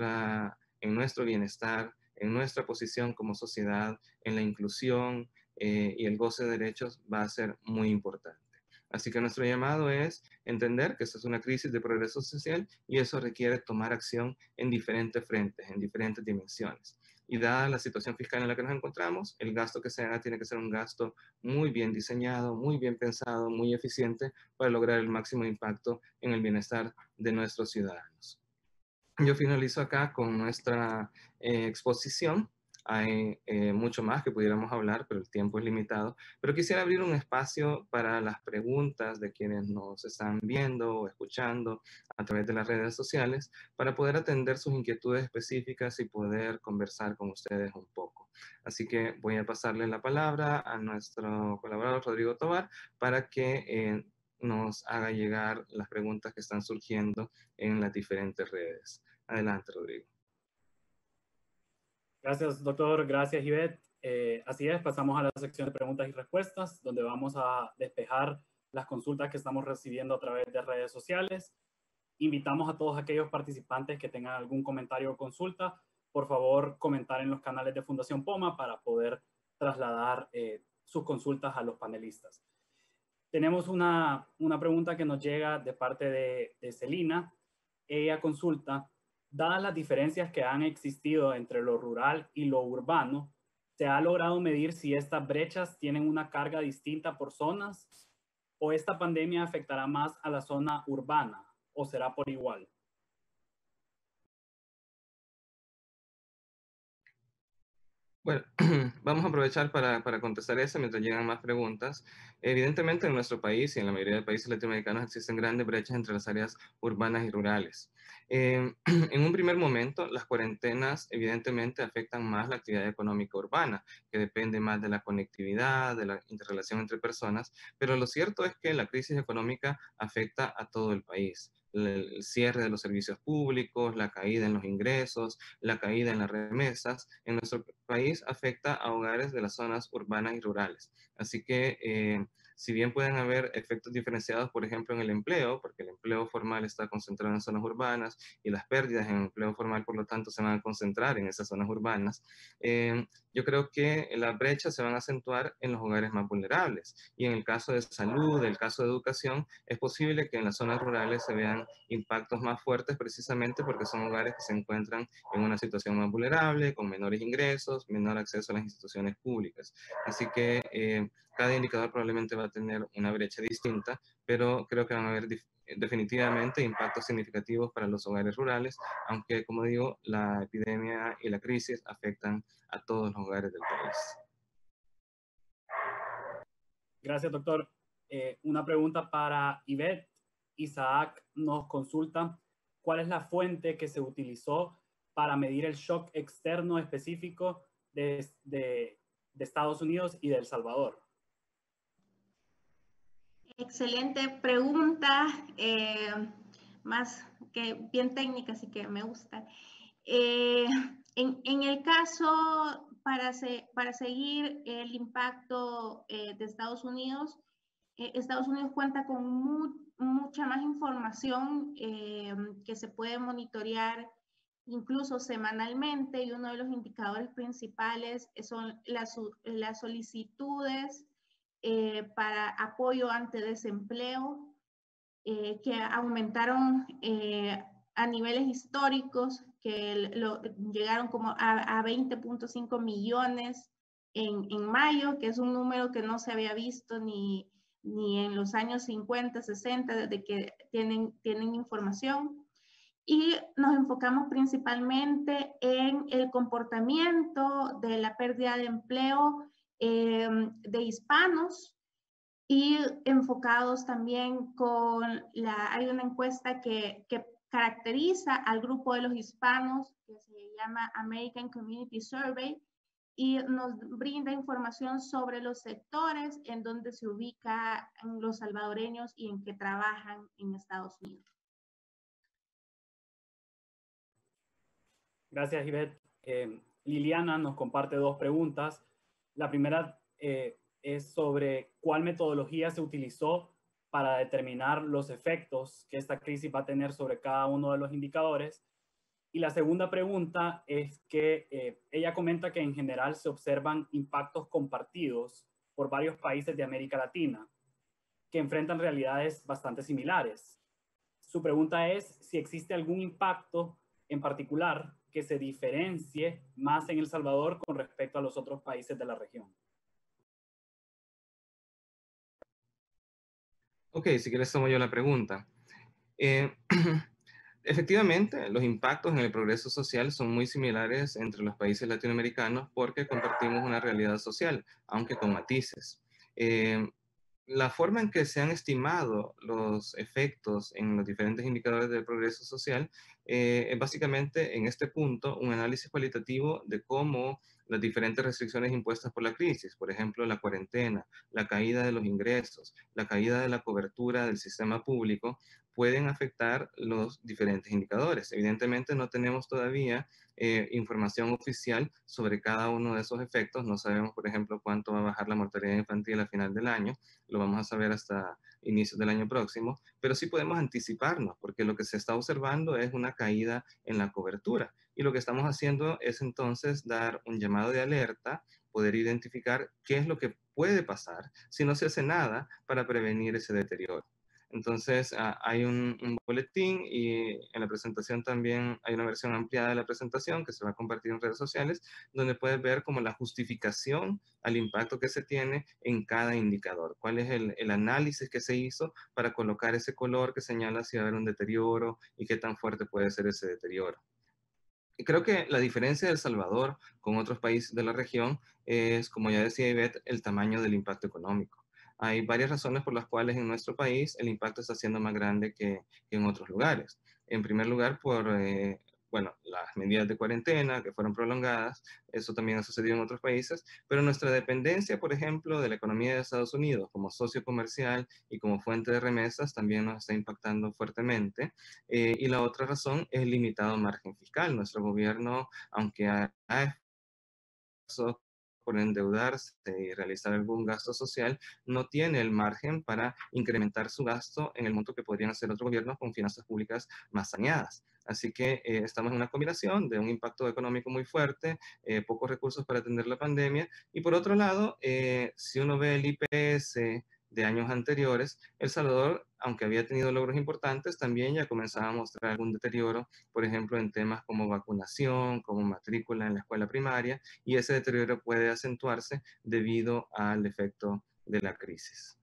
nuestro bienestar, en nuestra posición como sociedad, en la inclusión y el goce de derechos va a ser muy importante. Así que nuestro llamado es entender que esta es una crisis de progreso social y eso requiere tomar acción en diferentes frentes, en diferentes dimensiones. Y dada la situación fiscal en la que nos encontramos, el gasto que se haga tiene que ser un gasto muy bien diseñado, muy bien pensado, muy eficiente para lograr el máximo impacto en el bienestar de nuestros ciudadanos. Yo finalizo acá con nuestra exposición. Hay mucho más que pudiéramos hablar, pero el tiempo es limitado. Pero quisiera abrir un espacio para las preguntas de quienes nos están viendo o escuchando a través de las redes sociales para poder atender sus inquietudes específicas y poder conversar con ustedes un poco. Así que voy a pasarle la palabra a nuestro colaborador Rodrigo Tovar para que nos haga llegar las preguntas que están surgiendo en las diferentes redes. Adelante, Rodrigo. Gracias, doctor. Gracias, Ivette. Así es, pasamos a la sección de preguntas y respuestas, donde vamos a despejar las consultas que estamos recibiendo a través de redes sociales. Invitamos a todos aquellos participantes que tengan algún comentario o consulta, por favor, comentar en los canales de Fundación POMA para poder trasladar sus consultas a los panelistas. Tenemos una pregunta que nos llega de parte de Celina. Ella consulta: dadas las diferencias que han existido entre lo rural y lo urbano, ¿se ha logrado medir si estas brechas tienen una carga distinta por zonas? ¿O esta pandemia afectará más a la zona urbana? ¿O será por igual? Bueno, vamos a aprovechar para contestar eso mientras llegan más preguntas. Evidentemente, en nuestro país y en la mayoría de países latinoamericanos existen grandes brechas entre las áreas urbanas y rurales. En un primer momento, las cuarentenas evidentemente afectan más la actividad económica urbana, que depende más de la conectividad, de la interrelación entre personas, pero lo cierto es que la crisis económica afecta a todo el país. El cierre de los servicios públicos, la caída en los ingresos, la caída en las remesas en nuestro país afecta a hogares de las zonas urbanas y rurales. Así que si bien pueden haber efectos diferenciados, por ejemplo, en el empleo, porque el empleo formal está concentrado en zonas urbanas y las pérdidas en el empleo formal, por lo tanto, se van a concentrar en esas zonas urbanas, yo creo que las brechas se van a acentuar en los hogares más vulnerables. Y en el caso de salud, en el caso de educación, es posible que en las zonas rurales se vean impactos más fuertes precisamente porque son hogares que se encuentran en una situación más vulnerable, con menores ingresos, menor acceso a las instituciones públicas. Así que cada indicador probablemente va a tener una brecha distinta, pero creo que van a haber definitivamente impactos significativos para los hogares rurales, aunque, como digo, la epidemia y la crisis afectan a todos los hogares del país. Gracias, doctor. Una pregunta para Ivette. Isaac nos consulta: ¿cuál es la fuente que se utilizó para medir el shock externo específico de Estados Unidos y de El Salvador? Excelente pregunta, más que bien técnica, así que me gusta. En el caso, para seguir el impacto de Estados Unidos, Estados Unidos cuenta con mucha más información que se puede monitorear incluso semanalmente, y uno de los indicadores principales son las solicitudes para apoyo ante desempleo, que aumentaron a niveles históricos, que llegaron como a 20.5 millones en mayo, que es un número que no se había visto ni en los años 50, 60, desde que tienen información. Y nos enfocamos principalmente en el comportamiento de la pérdida de empleo de hispanos, y enfocados también hay una encuesta que caracteriza al grupo de los hispanos, que se llama American Community Survey, y nos brinda información sobre los sectores en donde se ubican los salvadoreños y en que trabajan en Estados Unidos. Gracias, Ivette. Liliana nos comparte dos preguntas. La primera es sobre cuál metodología se utilizó para determinar los efectos que esta crisis va a tener sobre cada uno de los indicadores. Y la segunda pregunta es que ella comenta que en general se observan impactos compartidos por varios países de América Latina que enfrentan realidades bastante similares. Su pregunta es si existe algún impacto en particular que se diferencie más en El Salvador con respecto a los otros países de la región. Ok, si quieres tomo yo la pregunta. Efectivamente, los impactos en el progreso social son muy similares entre los países latinoamericanos porque compartimos una realidad social, aunque con matices. La forma en que se han estimado los efectos en los diferentes indicadores del progreso social es básicamente en este punto un análisis cualitativo de cómo las diferentes restricciones impuestas por la crisis, por ejemplo, la cuarentena, la caída de los ingresos, la caída de la cobertura del sistema público, pueden afectar los diferentes indicadores. Evidentemente no tenemos todavía información oficial sobre cada uno de esos efectos. No sabemos, por ejemplo, cuánto va a bajar la mortalidad infantil a final del año. Lo vamos a saber hasta inicios del año próximo, pero sí podemos anticiparnos, porque lo que se está observando es una caída en la cobertura. Y lo que estamos haciendo es entonces dar un llamado de alerta, poder identificar qué es lo que puede pasar si no se hace nada para prevenir ese deterioro. Entonces, hay un boletín, y en la presentación también hay una versión ampliada de la presentación que se va a compartir en redes sociales, donde puedes ver como la justificación al impacto que se tiene en cada indicador. Cuál es el análisis que se hizo para colocar ese color que señala si va a haber un deterioro y qué tan fuerte puede ser ese deterioro. Y creo que la diferencia de El Salvador con otros países de la región es, como ya decía Ivette, el tamaño del impacto económico. Hay varias razones por las cuales en nuestro país el impacto está siendo más grande que en otros lugares. En primer lugar, por las medidas de cuarentena que fueron prolongadas. Eso también ha sucedido en otros países, pero nuestra dependencia, por ejemplo, de la economía de Estados Unidos como socio comercial y como fuente de remesas también nos está impactando fuertemente. Y la otra razón es el limitado margen fiscal. Nuestro gobierno, aunque ha esfuerzos por endeudarse y realizar algún gasto social, no tiene el margen para incrementar su gasto en el monto que podrían hacer otros gobiernos con finanzas públicas más saneadas. Así que estamos en una combinación de un impacto económico muy fuerte, pocos recursos para atender la pandemia, y por otro lado, si uno ve el IPS de años anteriores, El Salvador, aunque había tenido logros importantes, también ya comenzaba a mostrar algún deterioro, por ejemplo, en temas como vacunación, como matrícula en la escuela primaria, y ese deterioro puede acentuarse debido al efecto de la crisis.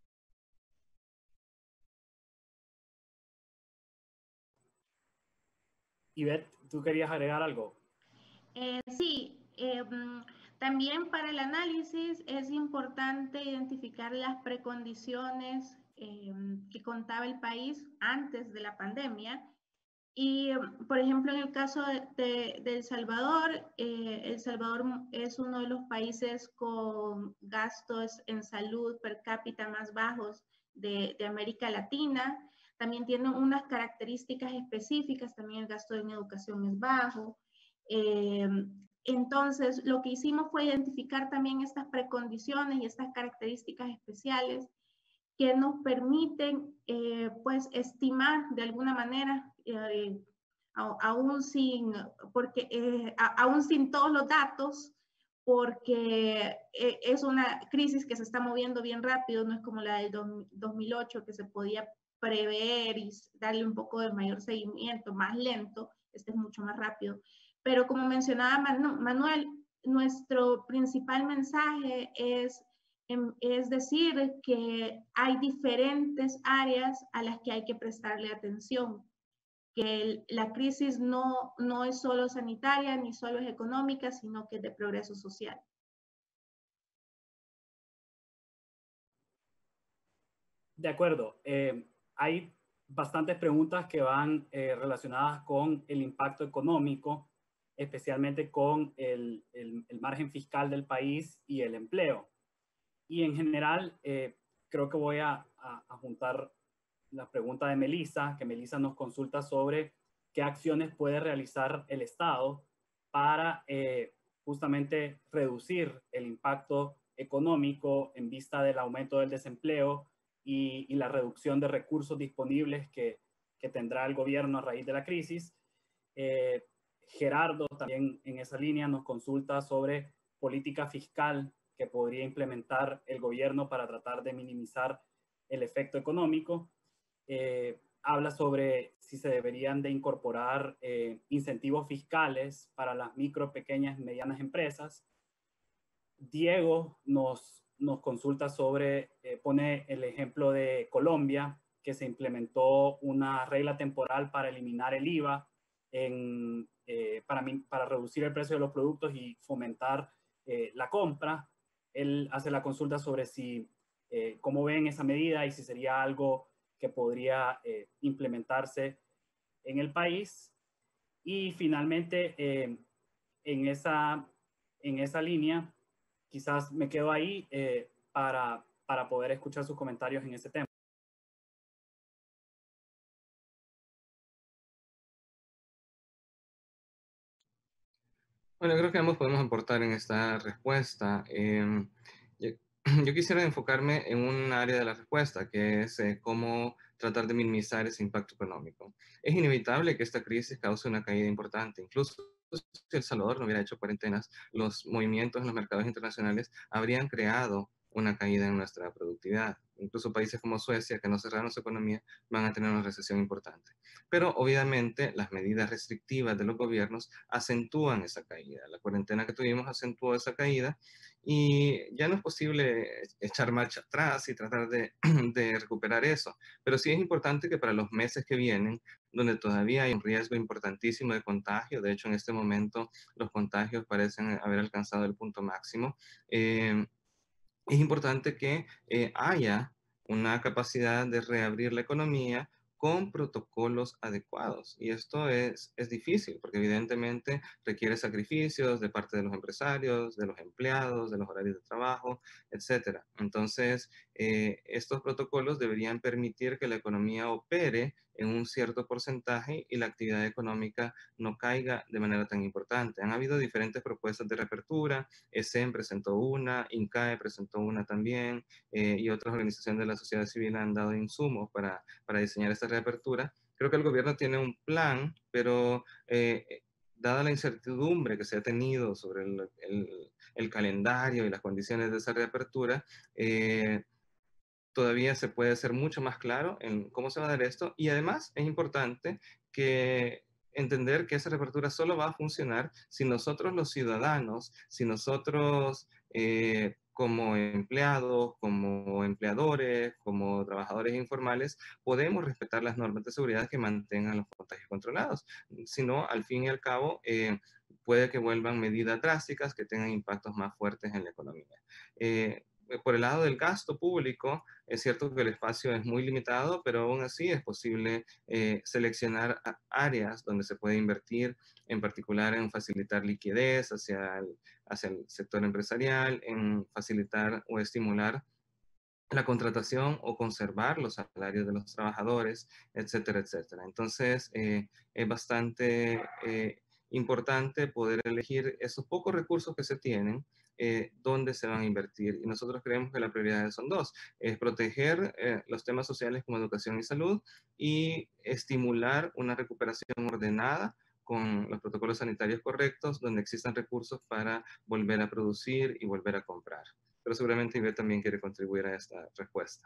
Ivette, ¿tú querías agregar algo? Sí, también para el análisis es importante identificar las precondiciones que contaba el país antes de la pandemia. Y, por ejemplo, en el caso de El Salvador, El Salvador es uno de los países con gastos en salud per cápita más bajos de América Latina. También tiene unas características específicas, también el gasto en educación es bajo. Entonces, lo que hicimos fue identificar también estas precondiciones y estas características especiales que nos permiten pues estimar de alguna manera, aún sin todos los datos, porque es una crisis que se está moviendo bien rápido, no es como la del 2008 que se podía prever y darle un poco de mayor seguimiento, más lento. Este es mucho más rápido. Pero como mencionaba Manuel, nuestro principal mensaje es decir que hay diferentes áreas a las que hay que prestarle atención, que la crisis no es solo sanitaria ni solo es económica, sino que es de progreso social. De acuerdo. Hay bastantes preguntas que van relacionadas con el impacto económico, especialmente con el margen fiscal del país y el empleo. Y en general, creo que voy a juntar la pregunta de Melissa, que Melissa nos consulta sobre qué acciones puede realizar el Estado para justamente reducir el impacto económico en vista del aumento del desempleo y la reducción de recursos disponibles que tendrá el gobierno a raíz de la crisis. Gerardo también en esa línea nos consulta sobre política fiscal que podría implementar el gobierno para tratar de minimizar el efecto económico. Habla sobre si se deberían de incorporar incentivos fiscales para las micro, pequeñas y medianas empresas. Diego nos consulta sobre, pone el ejemplo de Colombia, que se implementó una regla temporal para eliminar el IVA para reducir el precio de los productos y fomentar la compra. Él hace la consulta sobre cómo ven esa medida y si sería algo que podría implementarse en el país. Y finalmente, en esa línea, quizás me quedo ahí para poder escuchar sus comentarios en ese tema. Bueno, creo que ambos podemos aportar en esta respuesta. Yo quisiera enfocarme en un área de la respuesta, que es cómo tratar de minimizar ese impacto económico. Es inevitable que esta crisis cause una caída importante. Incluso si El Salvador no hubiera hecho cuarentenas, los movimientos en los mercados internacionales habrían creado una caída en nuestra productividad. Incluso países como Suecia, que no cerraron su economía, van a tener una recesión importante. Pero obviamente las medidas restrictivas de los gobiernos acentúan esa caída. La cuarentena que tuvimos acentuó esa caída y ya no es posible echar marcha atrás y tratar de, de recuperar eso. Pero sí es importante que para los meses que vienen, donde todavía hay un riesgo importantísimo de contagio, de hecho en este momento los contagios parecen haber alcanzado el punto máximo, es importante que haya una capacidad de reabrir la economía con protocolos adecuados. Y esto es difícil porque evidentemente requiere sacrificios de parte de los empresarios, de los empleados, de los horarios de trabajo, etc. Entonces, estos protocolos deberían permitir que la economía opere en un cierto porcentaje y la actividad económica no caiga de manera tan importante. Han habido diferentes propuestas de reapertura. ESEM presentó una, INCAE presentó una también, y otras organizaciones de la sociedad civil han dado insumos para diseñar esta reapertura. Creo que el gobierno tiene un plan, pero dada la incertidumbre que se ha tenido sobre el calendario y las condiciones de esa reapertura, todavía se puede ser mucho más claro en cómo se va a dar esto. Y además es importante que entender que esa reapertura solo va a funcionar si nosotros los ciudadanos, si nosotros como empleados, como empleadores, como trabajadores informales, podemos respetar las normas de seguridad que mantengan los contagios controlados. Si no, al fin y al cabo, puede que vuelvan medidas drásticas que tengan impactos más fuertes en la economía. Por el lado del gasto público, es cierto que el espacio es muy limitado, pero aún así es posible seleccionar áreas donde se puede invertir, en particular en facilitar liquidez hacia el sector empresarial, en facilitar o estimular la contratación o conservar los salarios de los trabajadores, etcétera, etcétera. Entonces, es bastante importante poder elegir esos pocos recursos que se tienen, dónde se van a invertir. Y nosotros creemos que las prioridades son dos: es proteger los temas sociales como educación y salud, y estimular una recuperación ordenada con los protocolos sanitarios correctos, donde existan recursos para volver a producir y volver a comprar. Pero seguramente Ivette también quiere contribuir a esta respuesta.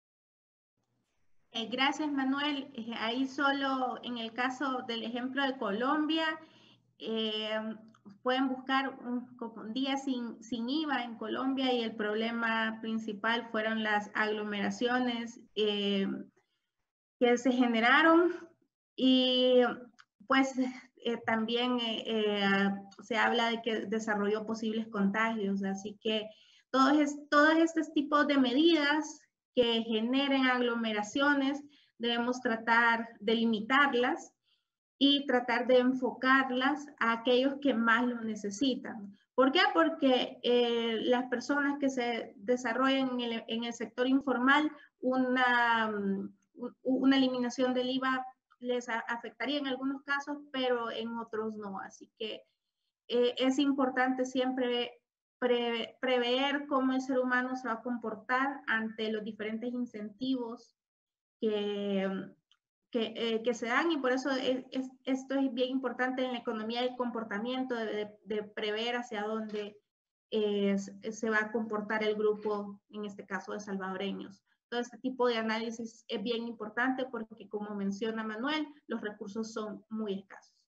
Gracias, Manuel. Ahí solo en el caso del ejemplo de Colombia, pueden buscar un día sin IVA en Colombia, y el problema principal fueron las aglomeraciones que se generaron, y pues también se habla de que desarrolló posibles contagios. Así que todos estos tipos de medidas que generen aglomeraciones debemos tratar de limitarlas y tratar de enfocarlas a aquellos que más lo necesitan. ¿Por qué? Porque las personas que se desarrollan en el sector informal, una eliminación del IVA les afectaría en algunos casos, pero en otros no. Así que es importante siempre prever cómo el ser humano se va a comportar ante los diferentes incentivos que se dan, y por eso esto es bien importante en la economía del comportamiento, de prever hacia dónde se va a comportar el grupo, en este caso de salvadoreños. Todo este tipo de análisis es bien importante porque, como menciona Manuel, los recursos son muy escasos.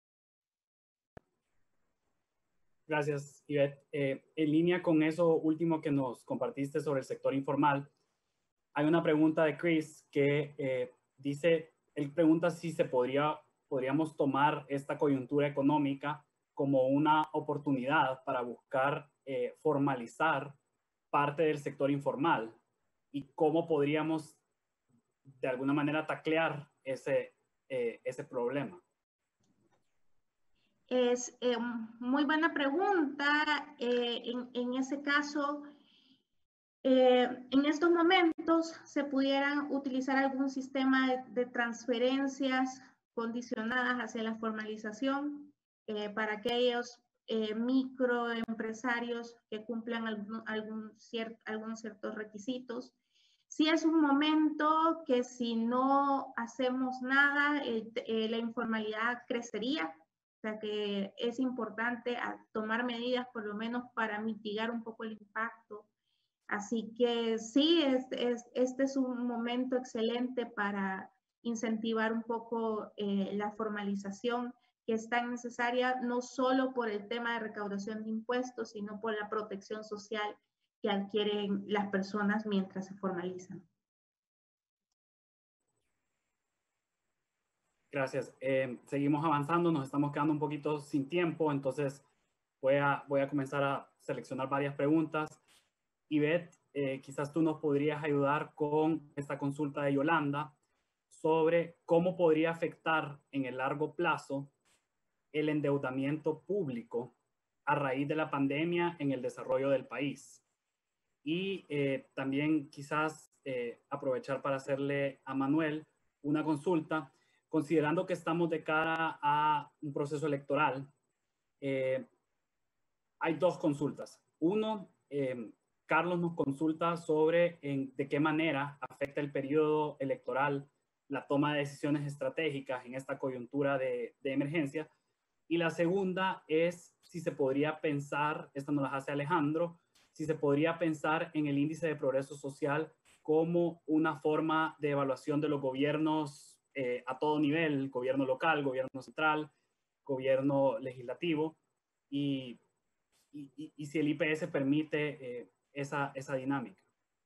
Gracias, Ivette. En línea con eso último que nos compartiste sobre el sector informal, hay una pregunta de Chris que dice, él pregunta si podríamos tomar esta coyuntura económica como una oportunidad para buscar formalizar parte del sector informal, y cómo podríamos de alguna manera taclear ese problema. Es muy buena pregunta. En ese caso, en estos momentos se pudieran utilizar algún sistema de transferencias condicionadas hacia la formalización para aquellos microempresarios que cumplan algunos ciertos requisitos. Sí, es un momento que si no hacemos nada, la informalidad crecería. O sea que es importante tomar medidas por lo menos para mitigar un poco el impacto. Así que sí, este es un momento excelente para incentivar un poco la formalización, que es tan necesaria no solo por el tema de recaudación de impuestos, sino por la protección social que adquieren las personas mientras se formalizan. Gracias. Seguimos avanzando, nos estamos quedando un poquito sin tiempo, entonces voy a comenzar a seleccionar varias preguntas. Ivette, quizás tú nos podrías ayudar con esta consulta de Yolanda sobre cómo podría afectar en el largo plazo el endeudamiento público a raíz de la pandemia en el desarrollo del país. Y también quizás aprovechar para hacerle a Manuel una consulta, considerando que estamos de cara a un proceso electoral. Hay dos consultas. Uno, Carlos nos consulta sobre de qué manera afecta el periodo electoral la toma de decisiones estratégicas en esta coyuntura de emergencia. Y la segunda es si se podría pensar, esta nos la hace Alejandro, si se podría pensar en el índice de progreso social como una forma de evaluación de los gobiernos a todo nivel, gobierno local, gobierno central, gobierno legislativo, y si el IPS permite esa dinámica.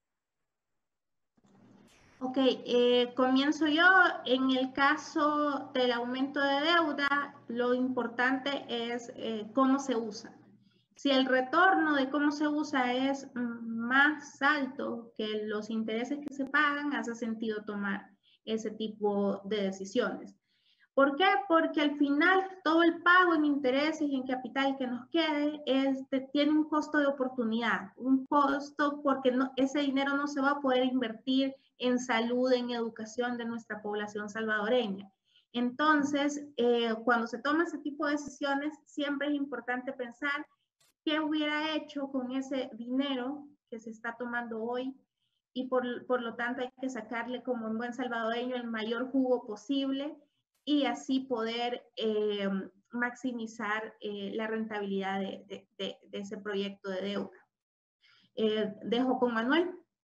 Ok, comienzo yo. En el caso del aumento de deuda, lo importante es cómo se usa. Si el retorno de cómo se usa es más alto que los intereses que se pagan, hace sentido tomar ese tipo de decisiones. ¿Por qué? Porque al final todo el pago en intereses y en capital que nos quede tiene un costo de oportunidad, un costo porque ese dinero no se va a poder invertir en salud, en educación de nuestra población salvadoreña. Entonces, cuando se toma ese tipo de decisiones, siempre es importante pensar qué hubiera hecho con ese dinero que se está tomando hoy, y por lo tanto hay que sacarle como un buen salvadoreño el mayor jugo posible y así poder maximizar la rentabilidad de ese proyecto de deuda. Dejo con Manuel.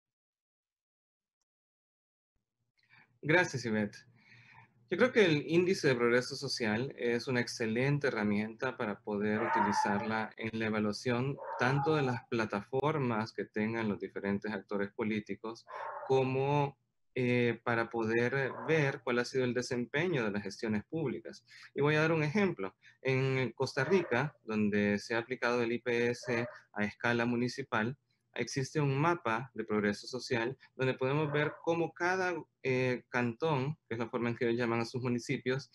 Gracias, Ivette. Yo creo que el índice de progreso social es una excelente herramienta para poder utilizarla en la evaluación tanto de las plataformas que tengan los diferentes actores políticos como para poder ver cuál ha sido el desempeño de las gestiones públicas. Y voy a dar un ejemplo. En Costa Rica, donde se ha aplicado el IPS a escala municipal, existe un mapa de progreso social donde podemos ver cómo cada cantón, que es la forma en que ellos llaman a sus municipios,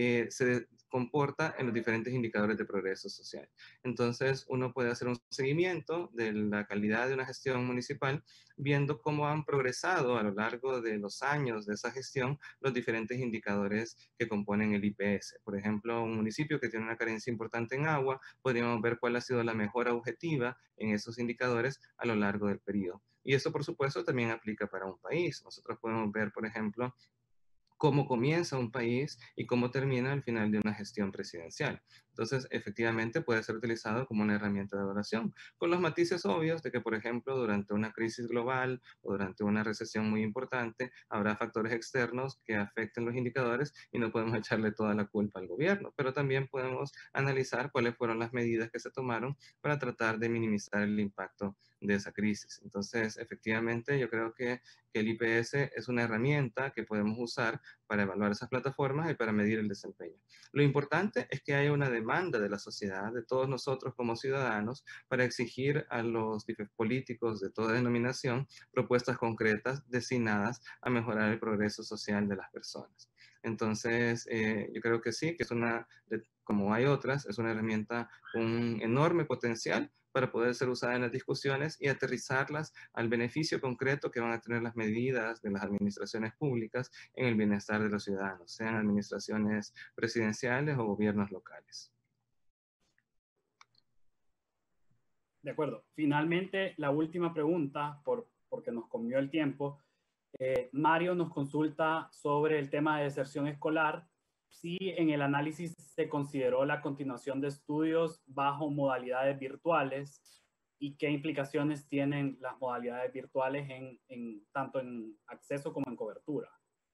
se comporta en los diferentes indicadores de progreso social. Entonces, uno puede hacer un seguimiento de la calidad de una gestión municipal, viendo cómo han progresado a lo largo de los años de esa gestión los diferentes indicadores que componen el IPS. Por ejemplo, un municipio que tiene una carencia importante en agua, podríamos ver cuál ha sido la mejora objetiva en esos indicadores a lo largo del periodo. Y eso, por supuesto, también aplica para un país. Nosotros podemos ver, por ejemplo, cómo comienza un país y cómo termina al final de una gestión presidencial. Entonces, efectivamente puede ser utilizado como una herramienta de evaluación, con los matices obvios de que, por ejemplo, durante una crisis global o durante una recesión muy importante, habrá factores externos que afecten los indicadores y no podemos echarle toda la culpa al gobierno, pero también podemos analizar cuáles fueron las medidas que se tomaron para tratar de minimizar el impacto de esa crisis. Entonces, efectivamente, yo creo que el IPS es una herramienta que podemos usar para evaluar esas plataformas y para medir el desempeño. Lo importante es que haya una demanda de la sociedad, de todos nosotros como ciudadanos, para exigir a los políticos de toda denominación propuestas concretas destinadas a mejorar el progreso social de las personas. Entonces, yo creo que sí, que es como hay otras, es una herramienta con un enorme potencial para poder ser usada en las discusiones y aterrizarlas al beneficio concreto que van a tener las medidas de las administraciones públicas en el bienestar de los ciudadanos, sean administraciones presidenciales o gobiernos locales. De acuerdo. Finalmente, la última pregunta, porque nos comió el tiempo. Mario nos consulta sobre el tema de deserción escolar, si en el análisis se consideró la continuación de estudios bajo modalidades virtuales y qué implicaciones tienen las modalidades virtuales tanto en acceso como en cobertura.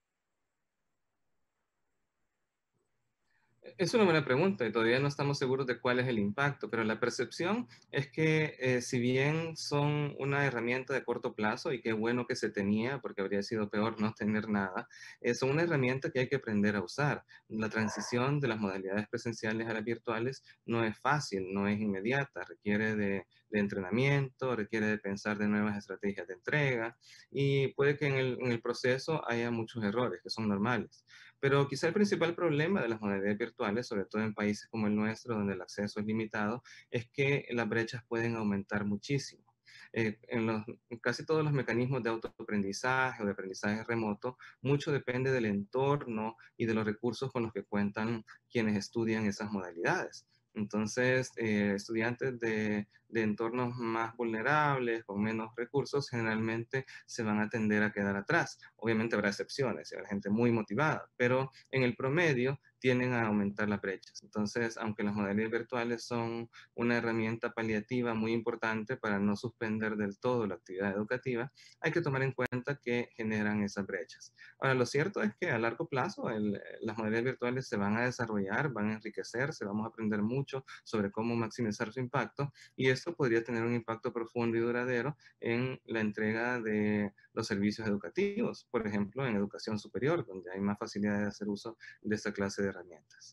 Es una buena pregunta y todavía no estamos seguros de cuál es el impacto, pero la percepción es que si bien son una herramienta de corto plazo y qué bueno que se tenía, porque habría sido peor no tener nada, son una herramienta que hay que aprender a usar. La transición de las modalidades presenciales a las virtuales no es fácil, no es inmediata, requiere de entrenamiento, requiere de pensar de nuevas estrategias de entrega y puede que en el proceso haya muchos errores que son normales. Pero quizá el principal problema de las modalidades virtuales, sobre todo en países como el nuestro, donde el acceso es limitado, es que las brechas pueden aumentar muchísimo. En casi todos los mecanismos de autoaprendizaje o de aprendizaje remoto, mucho depende del entorno y de los recursos con los que cuentan quienes estudian esas modalidades. Entonces, estudiantes de entornos más vulnerables, con menos recursos, generalmente se van a tender a quedar atrás. Obviamente habrá excepciones, habrá gente muy motivada, pero en el promedio tienden a aumentar las brechas. Entonces, aunque las modalidades virtuales son una herramienta paliativa muy importante para no suspender del todo la actividad educativa, hay que tomar en cuenta que generan esas brechas. Ahora, lo cierto es que a largo plazo las modalidades virtuales se van a desarrollar, van a enriquecerse, vamos a aprender mucho sobre cómo maximizar su impacto y esto podría tener un impacto profundo y duradero en la entrega de los servicios educativos, por ejemplo, en educación superior, donde hay más facilidad de hacer uso de esta clase de herramientas.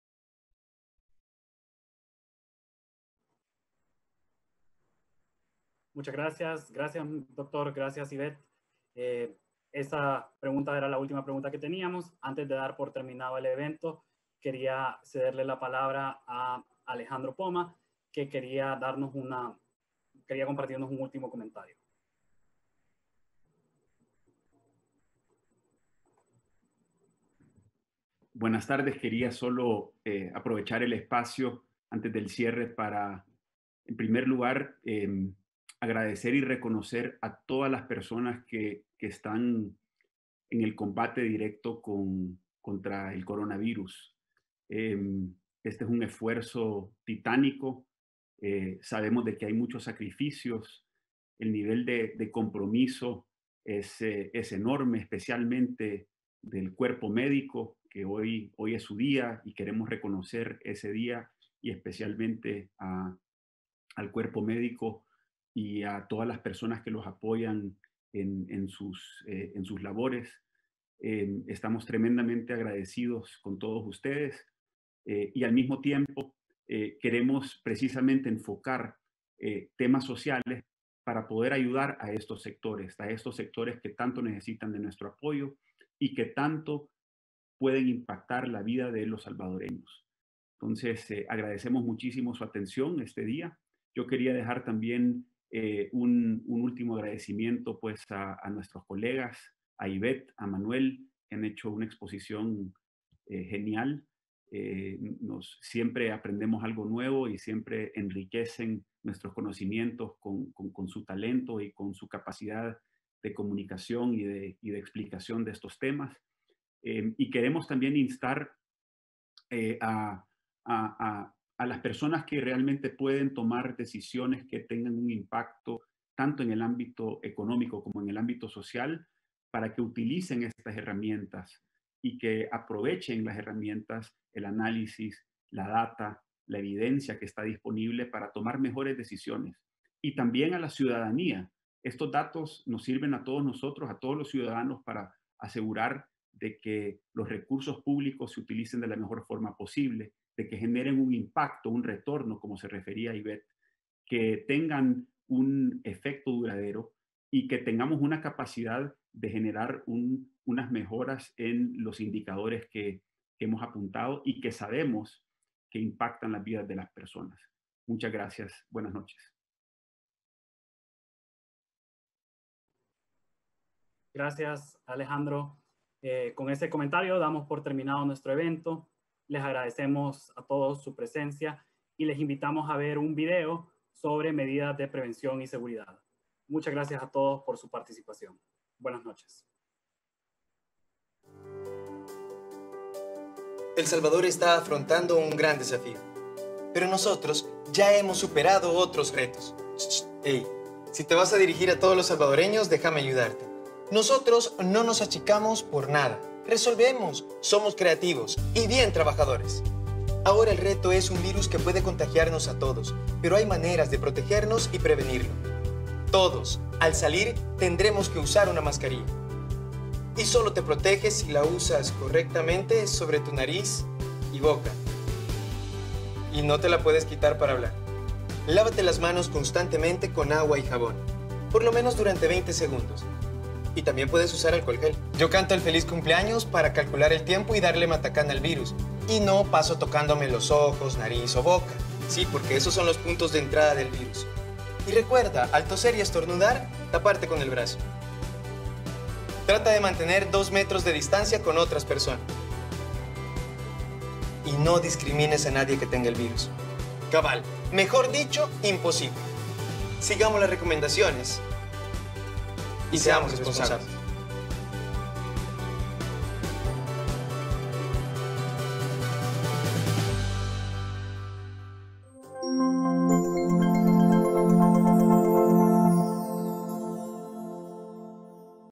Muchas gracias. Gracias, doctor. Gracias, Ivette. Esa pregunta era la última pregunta que teníamos. Antes de dar por terminado el evento, quería cederle la palabra a Alejandro Poma, que quería compartirnos un último comentario. Buenas tardes. Quería solo aprovechar el espacio antes del cierre para, en primer lugar, agradecer y reconocer a todas las personas que están en el combate directo contra el coronavirus. Este es un esfuerzo titánico. Sabemos de que hay muchos sacrificios. El nivel de compromiso es enorme, especialmente del cuerpo médico, que hoy es su día y queremos reconocer ese día, y especialmente al cuerpo médico y a todas las personas que los apoyan en sus labores. Estamos tremendamente agradecidos con todos ustedes y al mismo tiempo queremos precisamente enfocar temas sociales para poder ayudar a estos sectores que tanto necesitan de nuestro apoyo y que tanto pueden impactar la vida de los salvadoreños. Entonces, agradecemos muchísimo su atención este día. Yo quería dejar también un último agradecimiento pues a nuestros colegas, a Ivette, a Manuel, que han hecho una exposición genial. Siempre aprendemos algo nuevo y siempre enriquecen nuestros conocimientos con su talento y con su capacidad de comunicación y de explicación de estos temas. Y queremos también instar a las personas que realmente pueden tomar decisiones que tengan un impacto tanto en el ámbito económico como en el ámbito social, para que utilicen estas herramientas y que aprovechen las herramientas, el análisis, la data, la evidencia que está disponible para tomar mejores decisiones. Y también a la ciudadanía. Estos datos nos sirven a todos nosotros, a todos los ciudadanos, para asegurar de que los recursos públicos se utilicen de la mejor forma posible, de que generen un impacto, un retorno, como se refería a Ivette, que tengan un efecto duradero y que tengamos una capacidad de generar unas mejoras en los indicadores que hemos apuntado y que sabemos que impactan las vidas de las personas. Muchas gracias. Buenas noches. Gracias, Alejandro. Con ese comentario damos por terminado nuestro evento. Les agradecemos a todos su presencia y les invitamos a ver un video sobre medidas de prevención y seguridad. Muchas gracias a todos por su participación. Buenas noches. El Salvador está afrontando un gran desafío, pero nosotros ya hemos superado otros retos. Hey, si te vas a dirigir a todos los salvadoreños, déjame ayudarte. Nosotros no nos achicamos por nada. Resolvemos, somos creativos y bien trabajadores. Ahora el reto es un virus que puede contagiarnos a todos, pero hay maneras de protegernos y prevenirlo. Todos, al salir, tendremos que usar una mascarilla. Y solo te proteges si la usas correctamente sobre tu nariz y boca. Y no te la puedes quitar para hablar. Lávate las manos constantemente con agua y jabón, por lo menos durante 20 segundos. Y también puedes usar alcohol gel. Yo canto el feliz cumpleaños para calcular el tiempo y darle matacán al virus. Y no paso tocándome los ojos, nariz o boca. Sí, porque esos son los puntos de entrada del virus. Y recuerda, al toser y estornudar, taparte con el brazo. Trata de mantener 2 metros de distancia con otras personas. Y no discrimines a nadie que tenga el virus. Cabal, mejor dicho, imposible. Sigamos las recomendaciones y seamos responsables.